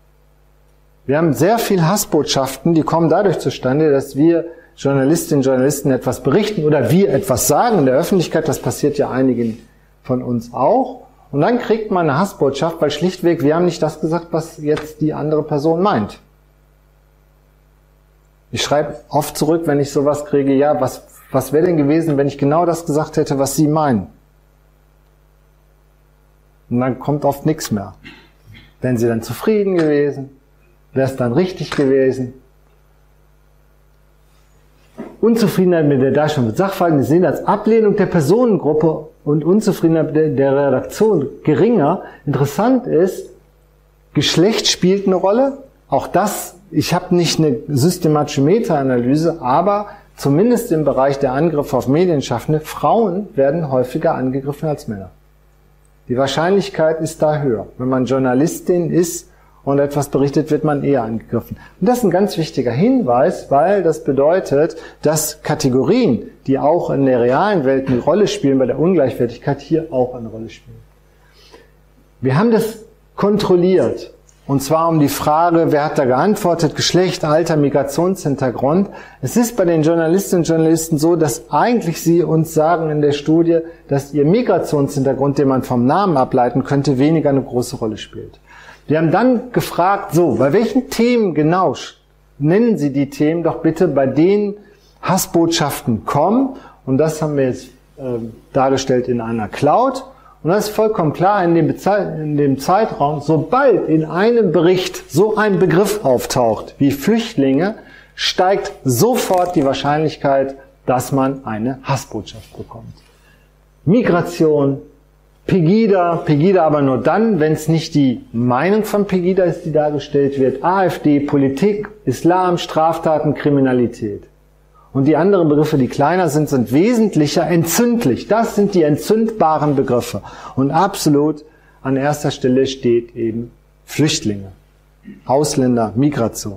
Wir haben sehr viel Hassbotschaften, die kommen dadurch zustande, dass wir Journalistinnen und Journalisten etwas berichten oder wir etwas sagen in der Öffentlichkeit, das passiert ja einigen von uns auch. Und dann kriegt man eine Hassbotschaft, weil schlichtweg wir haben nicht das gesagt, was jetzt die andere Person meint. Ich schreibe oft zurück, wenn ich sowas kriege, ja, was, was wäre denn gewesen, wenn ich genau das gesagt hätte, was Sie meinen? Und dann kommt oft nichts mehr. Wären Sie dann zufrieden gewesen? Wäre es dann richtig gewesen? Unzufriedenheit mit der Darstellung mit Sachverhalten ist sehen als Ablehnung der Personengruppe und Unzufriedenheit der, der Redaktion geringer. Interessant ist, Geschlecht spielt eine Rolle. Auch das, ich habe nicht eine systematische Meta-Analyse, aber zumindest im Bereich der Angriffe auf Medienschaffende, Frauen werden häufiger angegriffen als Männer. Die Wahrscheinlichkeit ist da höher. Wenn man Journalistin ist und etwas berichtet, wird man eher angegriffen. Und das ist ein ganz wichtiger Hinweis, weil das bedeutet, dass Kategorien, die auch in der realen Welt eine Rolle spielen, bei der Ungleichwertigkeit hier auch eine Rolle spielen. Wir haben das kontrolliert. Und zwar um die Frage, wer hat da geantwortet, Geschlecht, Alter, Migrationshintergrund. Es ist bei den Journalistinnen und Journalisten so, dass eigentlich sie uns sagen in der Studie, dass ihr Migrationshintergrund, den man vom Namen ableiten könnte, weniger eine große Rolle spielt. Wir haben dann gefragt, so, bei welchen Themen genau nennen Sie die Themen doch bitte, bei denen Hassbotschaften kommen. Und das haben wir jetzt äh, dargestellt in einer Cloud. Und das ist vollkommen klar in dem, in dem Zeitraum, sobald in einem Bericht so ein Begriff auftaucht wie Flüchtlinge, steigt sofort die Wahrscheinlichkeit, dass man eine Hassbotschaft bekommt. Migration, Pegida, Pegida aber nur dann, wenn es nicht die Meinung von Pegida ist, die dargestellt wird. AfD, Politik, Islam, Straftaten, Kriminalität. Und die anderen Begriffe, die kleiner sind, sind wesentlicher, entzündlich. Das sind die entzündbaren Begriffe. Und absolut an erster Stelle steht eben Flüchtlinge, Ausländer, Migration.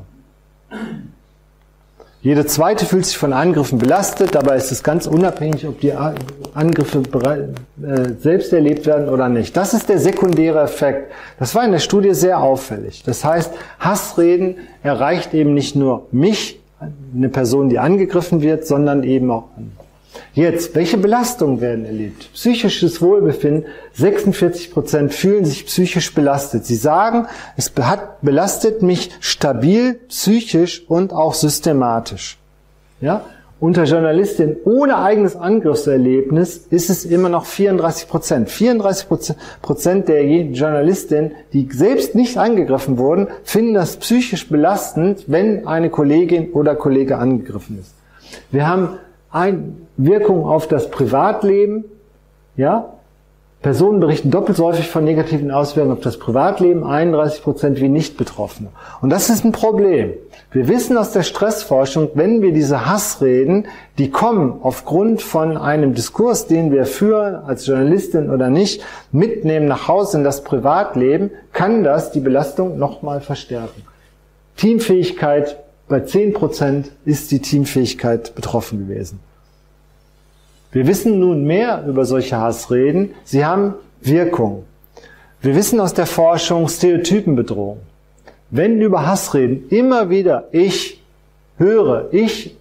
Jede zweite fühlt sich von Angriffen belastet, dabei ist es ganz unabhängig, ob die Angriffe selbst erlebt werden oder nicht. Das ist der sekundäre Effekt. Das war in der Studie sehr auffällig. Das heißt, Hassreden erreicht eben nicht nur mich, eine Person, die angegriffen wird, sondern eben auch andere. Jetzt, welche Belastungen werden erlebt? Psychisches Wohlbefinden, sechsundvierzig Prozent fühlen sich psychisch belastet. Sie sagen, es hat belastet mich stabil, psychisch und auch systematisch. Ja? Unter Journalistinnen ohne eigenes Angriffserlebnis ist es immer noch vierunddreißig Prozent. vierunddreißig Prozent der Journalistinnen, die selbst nicht angegriffen wurden, finden das psychisch belastend, wenn eine Kollegin oder Kollege angegriffen ist. Wir haben eine Wirkung auf das Privatleben, ja. Personen berichten doppelt so häufig von negativen Auswirkungen auf das Privatleben, einunddreißig Prozent wie Nicht-Betroffene. Und das ist ein Problem. Wir wissen aus der Stressforschung, wenn wir diese Hassreden, die kommen aufgrund von einem Diskurs, den wir führen, als Journalistin oder nicht, mitnehmen nach Hause in das Privatleben, kann das die Belastung nochmal verstärken. Teamfähigkeit, bei zehn Prozent ist die Teamfähigkeit betroffen gewesen. Wir wissen nun mehr über solche Hassreden. Sie haben Wirkung. Wir wissen aus der Forschung Stereotypenbedrohung. Wenn über Hassreden immer wieder ich höre, ich,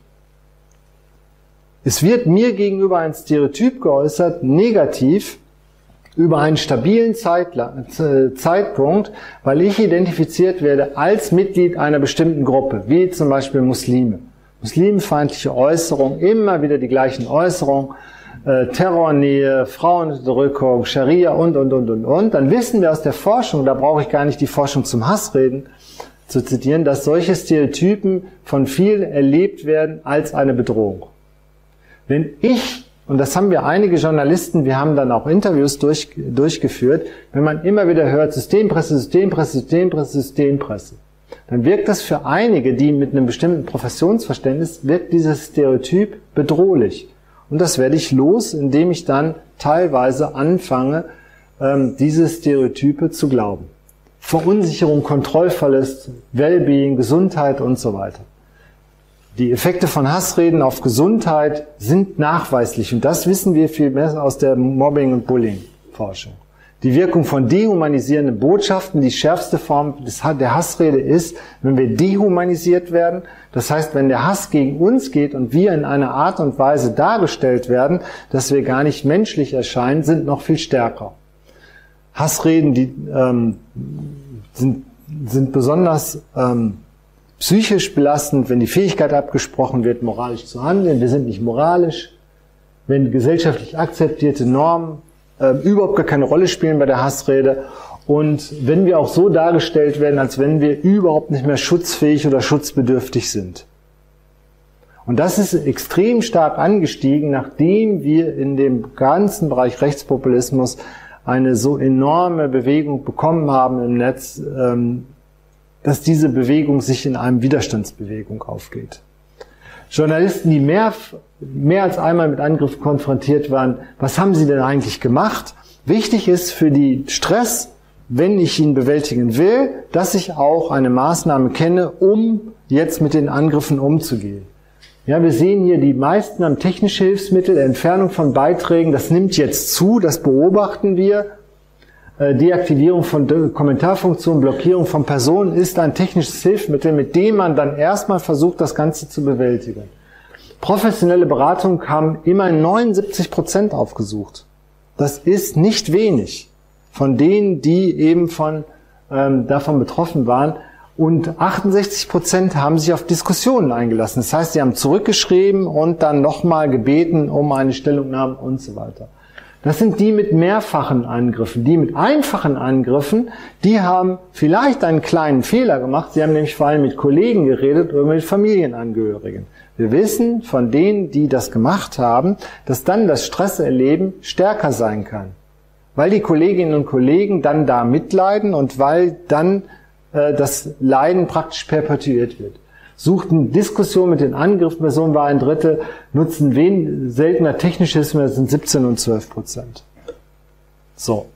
es wird mir gegenüber ein Stereotyp geäußert, negativ, über einen stabilen Zeitpunkt, weil ich identifiziert werde als Mitglied einer bestimmten Gruppe, wie zum Beispiel Muslime. Muslimfeindliche Äußerungen, immer wieder die gleichen Äußerungen, äh, Terrornähe, Frauenunterdrückung, Scharia und, und, und, und, und. Dann wissen wir aus der Forschung, da brauche ich gar nicht die Forschung zum Hassreden zu zitieren, dass solche Stereotypen von vielen erlebt werden als eine Bedrohung. Wenn ich, und das haben wir einige Journalisten, wir haben dann auch Interviews durch, durchgeführt, wenn man immer wieder hört, Systempresse, Systempresse, Systempresse, Systempresse, dann wirkt das für einige, die mit einem bestimmten Professionsverständnis, wirkt dieses Stereotyp bedrohlich. Und das werde ich los, indem ich dann teilweise anfange, diese Stereotype zu glauben. Verunsicherung, Kontrollverlust, Wellbeing, Gesundheit und so weiter. Die Effekte von Hassreden auf Gesundheit sind nachweislich und das wissen wir viel mehr aus der Mobbing- und Bullying-Forschung. Die Wirkung von dehumanisierenden Botschaften, die schärfste Form der Hassrede ist, wenn wir dehumanisiert werden. Das heißt, wenn der Hass gegen uns geht und wir in einer Art und Weise dargestellt werden, dass wir gar nicht menschlich erscheinen, sind noch viel stärker. Hassreden, die ähm, sind, sind besonders ähm, psychisch belastend, wenn die Fähigkeit abgesprochen wird, moralisch zu handeln. Wir sind nicht moralisch. Wenn gesellschaftlich akzeptierte Normen äh, überhaupt gar keine Rolle spielen bei der Hassrede. Und wenn wir auch so dargestellt werden, als wenn wir überhaupt nicht mehr schutzfähig oder schutzbedürftig sind. Und das ist extrem stark angestiegen, nachdem wir in dem ganzen Bereich Rechtspopulismus eine so enorme Bewegung bekommen haben im Netz, ähm, dass diese Bewegung sich in einem Widerstandsbewegung aufgeht. Journalisten, die mehr, mehr als einmal mit Angriffen konfrontiert waren, was haben sie denn eigentlich gemacht? Wichtig ist für die Stress, wenn ich ihn bewältigen will, dass ich auch eine Maßnahme kenne, um jetzt mit den Angriffen umzugehen. Ja, wir sehen hier, die meisten haben technische Hilfsmittel, Entfernung von Beiträgen, das nimmt jetzt zu, das beobachten wir. Deaktivierung von Kommentarfunktionen, Blockierung von Personen ist ein technisches Hilfsmittel, mit dem man dann erstmal versucht, das Ganze zu bewältigen. Professionelle Beratung haben immerhin neunundsiebzig Prozent aufgesucht. Das ist nicht wenig von denen, die eben von, ähm, davon betroffen waren. Und achtundsechzig Prozent haben sich auf Diskussionen eingelassen. Das heißt, sie haben zurückgeschrieben und dann nochmal gebeten um eine Stellungnahme und so weiter. Das sind die mit mehrfachen Angriffen. Die mit einfachen Angriffen, die haben vielleicht einen kleinen Fehler gemacht. Sie haben nämlich vor allem mit Kollegen geredet oder mit Familienangehörigen. Wir wissen von denen, die das gemacht haben, dass dann das Stresserleben stärker sein kann. Weil die Kolleginnen und Kollegen dann da mitleiden und weil dann äh, das Leiden praktisch perpetuiert wird. Suchten Diskussion mit den Angriffspersonen war ein Drittel, nutzen wen seltener technische Hilfen, das sind siebzehn und zwölf Prozent. So.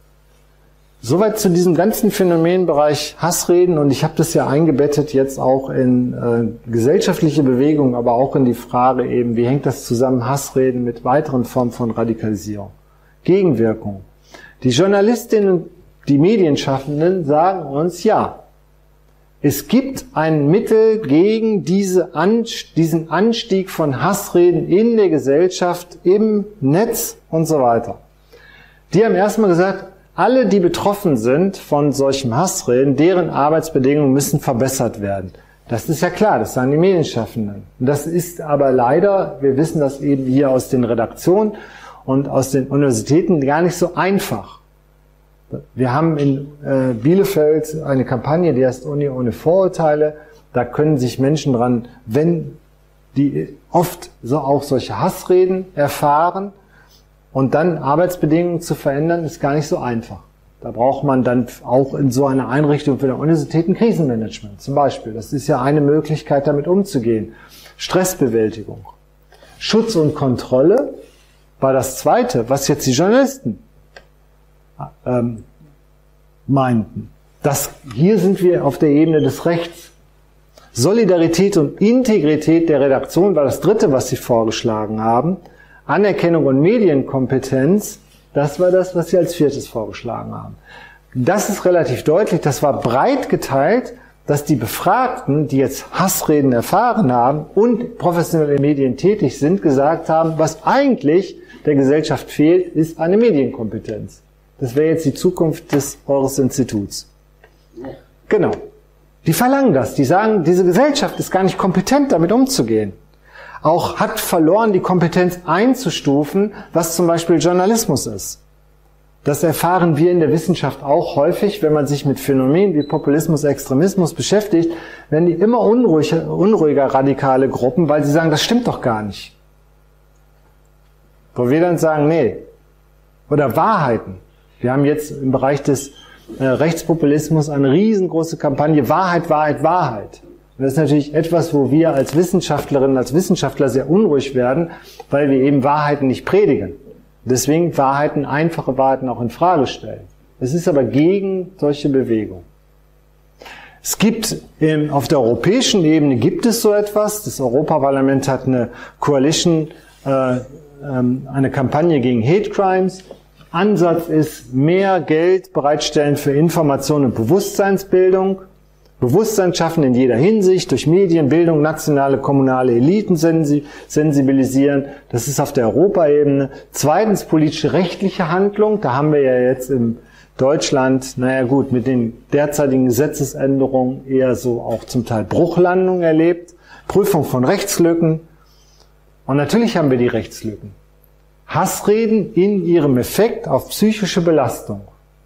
Soweit zu diesem ganzen Phänomenbereich Hassreden, und ich habe das ja eingebettet jetzt auch in äh, gesellschaftliche Bewegungen, aber auch in die Frage eben, wie hängt das zusammen, Hassreden mit weiteren Formen von Radikalisierung. Gegenwirkung. Die Journalistinnen und die Medienschaffenden sagen uns, ja, es gibt ein Mittel gegen diese Anst- diesen Anstieg von Hassreden in der Gesellschaft, im Netz und so weiter. Die haben erstmal gesagt, alle, die betroffen sind von solchen Hassreden, deren Arbeitsbedingungen müssen verbessert werden. Das ist ja klar, das sagen die Medienschaffenden. Und das ist aber leider, wir wissen das eben hier aus den Redaktionen und aus den Universitäten, gar nicht so einfach. Wir haben in äh, Bielefeld eine Kampagne, die heißt Uni ohne Vorurteile. Da können sich Menschen dran, wenn die oft so auch solche Hassreden erfahren, und dann Arbeitsbedingungen zu verändern, ist gar nicht so einfach. Da braucht man dann auch in so einer Einrichtung für die Universität ein Krisenmanagement zum Beispiel. Das ist ja eine Möglichkeit, damit umzugehen. Stressbewältigung. Schutz und Kontrolle war das Zweite, was jetzt die Journalisten ähm, meinten. Das, hier sind wir auf der Ebene des Rechts. Solidarität und Integrität der Redaktion war das Dritte, was sie vorgeschlagen haben. Anerkennung und Medienkompetenz, das war das, was sie als Viertes vorgeschlagen haben. Das ist relativ deutlich, das war breit geteilt, dass die Befragten, die jetzt Hassreden erfahren haben und professionell in Medien tätig sind, gesagt haben, was eigentlich der Gesellschaft fehlt, ist eine Medienkompetenz. Das wäre jetzt die Zukunft des eures Instituts. Genau. Die verlangen das. Die sagen, diese Gesellschaft ist gar nicht kompetent, damit umzugehen. Auch hat verloren, die Kompetenz einzustufen, was zum Beispiel Journalismus ist. Das erfahren wir in der Wissenschaft auch häufig, wenn man sich mit Phänomenen wie Populismus, Extremismus beschäftigt, werden die immer unruhiger, unruhiger radikale Gruppen, weil sie sagen, das stimmt doch gar nicht. Wo wir dann sagen, nee. Oder Wahrheiten. Wir haben jetzt im Bereich des äh, Rechtspopulismus eine riesengroße Kampagne Wahrheit, Wahrheit, Wahrheit. Und das ist natürlich etwas, wo wir als Wissenschaftlerinnen, als Wissenschaftler sehr unruhig werden, weil wir eben Wahrheiten nicht predigen. Deswegen Wahrheiten, einfache Wahrheiten auch in Frage stellen. Es ist aber gegen solche Bewegungen. Es gibt ähm, auf der europäischen Ebene gibt es so etwas. Das Europaparlament hat eine Coalition, äh, ähm, eine Kampagne gegen Hate Crimes. Ansatz ist mehr Geld bereitstellen für Information und Bewusstseinsbildung. Bewusstsein schaffen in jeder Hinsicht, durch Medien, Bildung, nationale, kommunale Eliten sensibilisieren. Das ist auf der Europaebene. Zweitens politische rechtliche Handlung. Da haben wir ja jetzt in Deutschland, naja gut, mit den derzeitigen Gesetzesänderungen eher so auch zum Teil Bruchlandungen erlebt. Prüfung von Rechtslücken. Und natürlich haben wir die Rechtslücken. Hassreden in ihrem Effekt auf psychische Belastung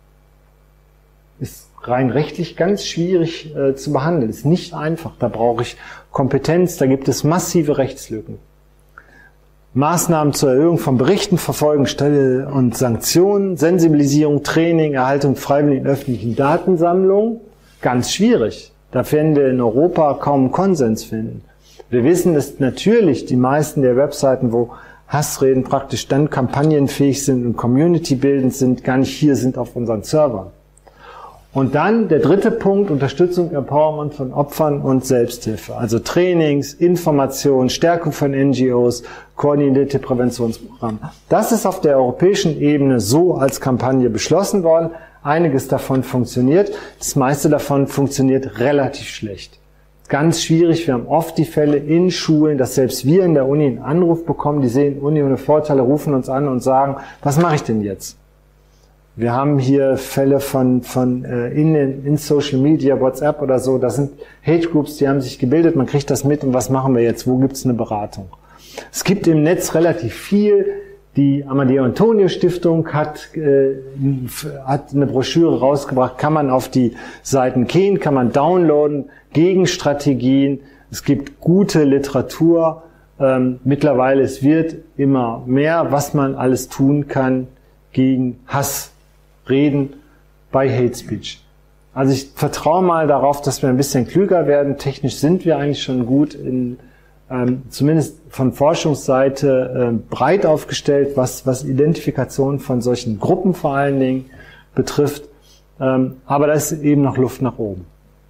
ist rein rechtlich ganz schwierig äh, zu behandeln. Ist nicht einfach. Da brauche ich Kompetenz, da gibt es massive Rechtslücken. Maßnahmen zur Erhöhung von Berichten, Verfolgen, Stelle und Sanktionen, Sensibilisierung, Training, Erhaltung freiwilligen öffentlichen Datensammlungen. Ganz schwierig. Da werden wir in Europa kaum einen Konsens finden. Wir wissen, dass natürlich die meisten der Webseiten, wo Hassreden praktisch dann kampagnenfähig sind und community-bildend sind, gar nicht hier sind auf unseren Servern. Und dann der dritte Punkt, Unterstützung, Empowerment von Opfern und Selbsthilfe. Also Trainings, Informationen, Stärkung von N G Os, koordinierte Präventionsprogramme. Das ist auf der europäischen Ebene so als Kampagne beschlossen worden. Einiges davon funktioniert. Das meiste davon funktioniert relativ schlecht. Ganz schwierig. Wir haben oft die Fälle in Schulen, dass selbst wir in der Uni einen Anruf bekommen, die sehen Uni ohne Vorteile, rufen uns an und sagen, was mache ich denn jetzt? Wir haben hier Fälle von, von äh, in, in Social Media, WhatsApp oder so, das sind Hate Groups, die haben sich gebildet, man kriegt das mit und was machen wir jetzt? Wo gibt es eine Beratung? Es gibt im Netz relativ viel. Die Amadeo Antonio Stiftung hat, äh, hat eine Broschüre rausgebracht, kann man auf die Seiten gehen, kann man downloaden, Gegenstrategien, Es gibt gute Literatur. Ähm, mittlerweile, es wird immer mehr, was man alles tun kann gegen Hassreden bei Hate Speech. Also ich vertraue mal darauf, dass wir ein bisschen klüger werden. Technisch sind wir eigentlich schon gut, in, ähm, zumindest von Forschungsseite, äh, breit aufgestellt, was, was Identifikation von solchen Gruppen vor allen Dingen betrifft. Ähm, aber da ist eben noch Luft nach oben.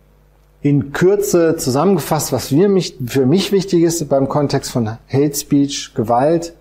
In Kürze zusammengefasst, was für mich, für mich wichtig ist beim Kontext von Hate Speech, Gewalt.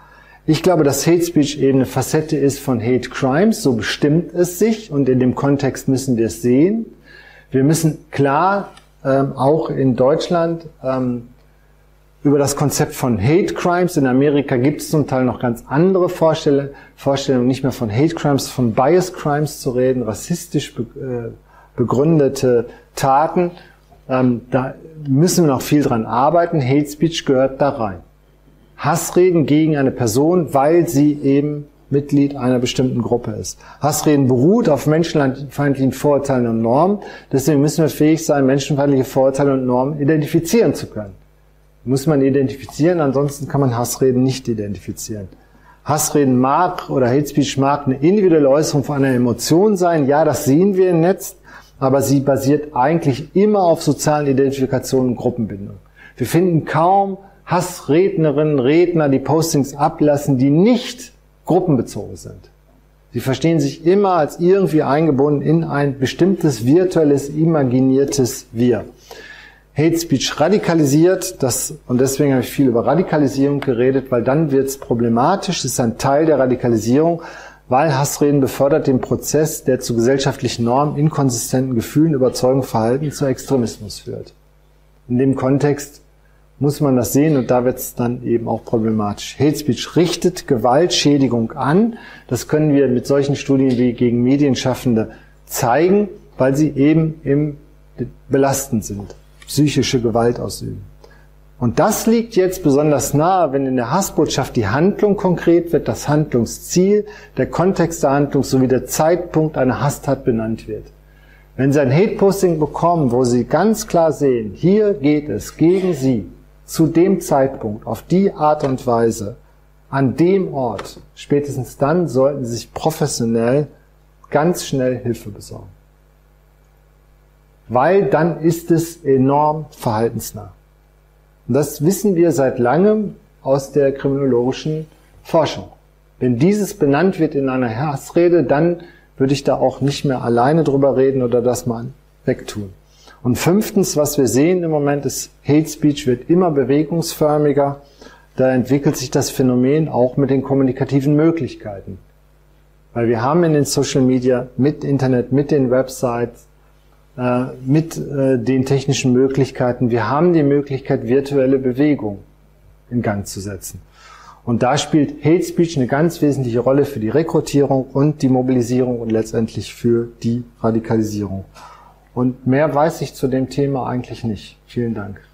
Ich glaube, dass Hate Speech eben eine Facette ist von Hate Crimes, so bestimmt es sich und in dem Kontext müssen wir es sehen. Wir müssen klar ähm, auch in Deutschland ähm, über das Konzept von Hate Crimes, in Amerika gibt es zum Teil noch ganz andere Vorstellungen, Vorstellungen nicht mehr von Hate Crimes, von Bias Crimes zu reden, rassistisch be äh, begründete Taten. Ähm, da müssen wir noch viel dran arbeiten. Hate Speech gehört da rein. Hassreden gegen eine Person, weil sie eben Mitglied einer bestimmten Gruppe ist. Hassreden beruht auf menschenfeindlichen Vorurteilen und Normen. Deswegen müssen wir fähig sein, menschenfeindliche Vorurteile und Normen identifizieren zu können. Muss man identifizieren, ansonsten kann man Hassreden nicht identifizieren. Hassreden mag oder Hate Speech mag eine individuelle Äußerung von einer Emotion sein. Ja, das sehen wir im Netz, aber sie basiert eigentlich immer auf sozialen Identifikationen und Gruppenbindung. Wir finden kaum Hassrednerinnen, Redner, die Postings ablassen, die nicht gruppenbezogen sind. Sie verstehen sich immer als irgendwie eingebunden in ein bestimmtes virtuelles, imaginiertes Wir. Hate Speech radikalisiert, das, und deswegen habe ich viel über Radikalisierung geredet, weil dann wird es problematisch, es ist ein Teil der Radikalisierung, weil Hassreden befördert den Prozess, der zu gesellschaftlichen Normen, inkonsistenten Gefühlen, Überzeugungen, Verhalten zu Extremismus führt. In dem Kontext muss man das sehen und da wird es dann eben auch problematisch. Hate Speech richtet Gewaltschädigung an. Das können wir mit solchen Studien wie gegen Medienschaffende zeigen, weil sie eben im belastend sind, psychische Gewalt ausüben. Und das liegt jetzt besonders nahe, wenn in der Hassbotschaft die Handlung konkret wird, das Handlungsziel, der Kontext der Handlung sowie der Zeitpunkt einer Hasstat benannt wird. Wenn Sie ein Hate-Posting bekommen, wo Sie ganz klar sehen, hier geht es gegen Sie, zu dem Zeitpunkt, auf die Art und Weise, an dem Ort, spätestens dann sollten Sie sich professionell ganz schnell Hilfe besorgen. Weil dann ist es enorm verhaltensnah. Und das wissen wir seit langem aus der kriminologischen Forschung. Wenn dieses benannt wird in einer Hassrede, dann würde ich da auch nicht mehr alleine drüber reden oder das mal wegtun. Und fünftens, was wir sehen im Moment, ist, Hate Speech wird immer bewegungsförmiger. Da entwickelt sich das Phänomen auch mit den kommunikativen Möglichkeiten. Weil wir haben in den Social Media, mit Internet, mit den Websites, äh, mit äh, den technischen Möglichkeiten, wir haben die Möglichkeit, virtuelle Bewegung in Gang zu setzen. Und da spielt Hate Speech eine ganz wesentliche Rolle für die Rekrutierung und die Mobilisierung und letztendlich für die Radikalisierung. Und mehr weiß ich zu dem Thema eigentlich nicht. Vielen Dank.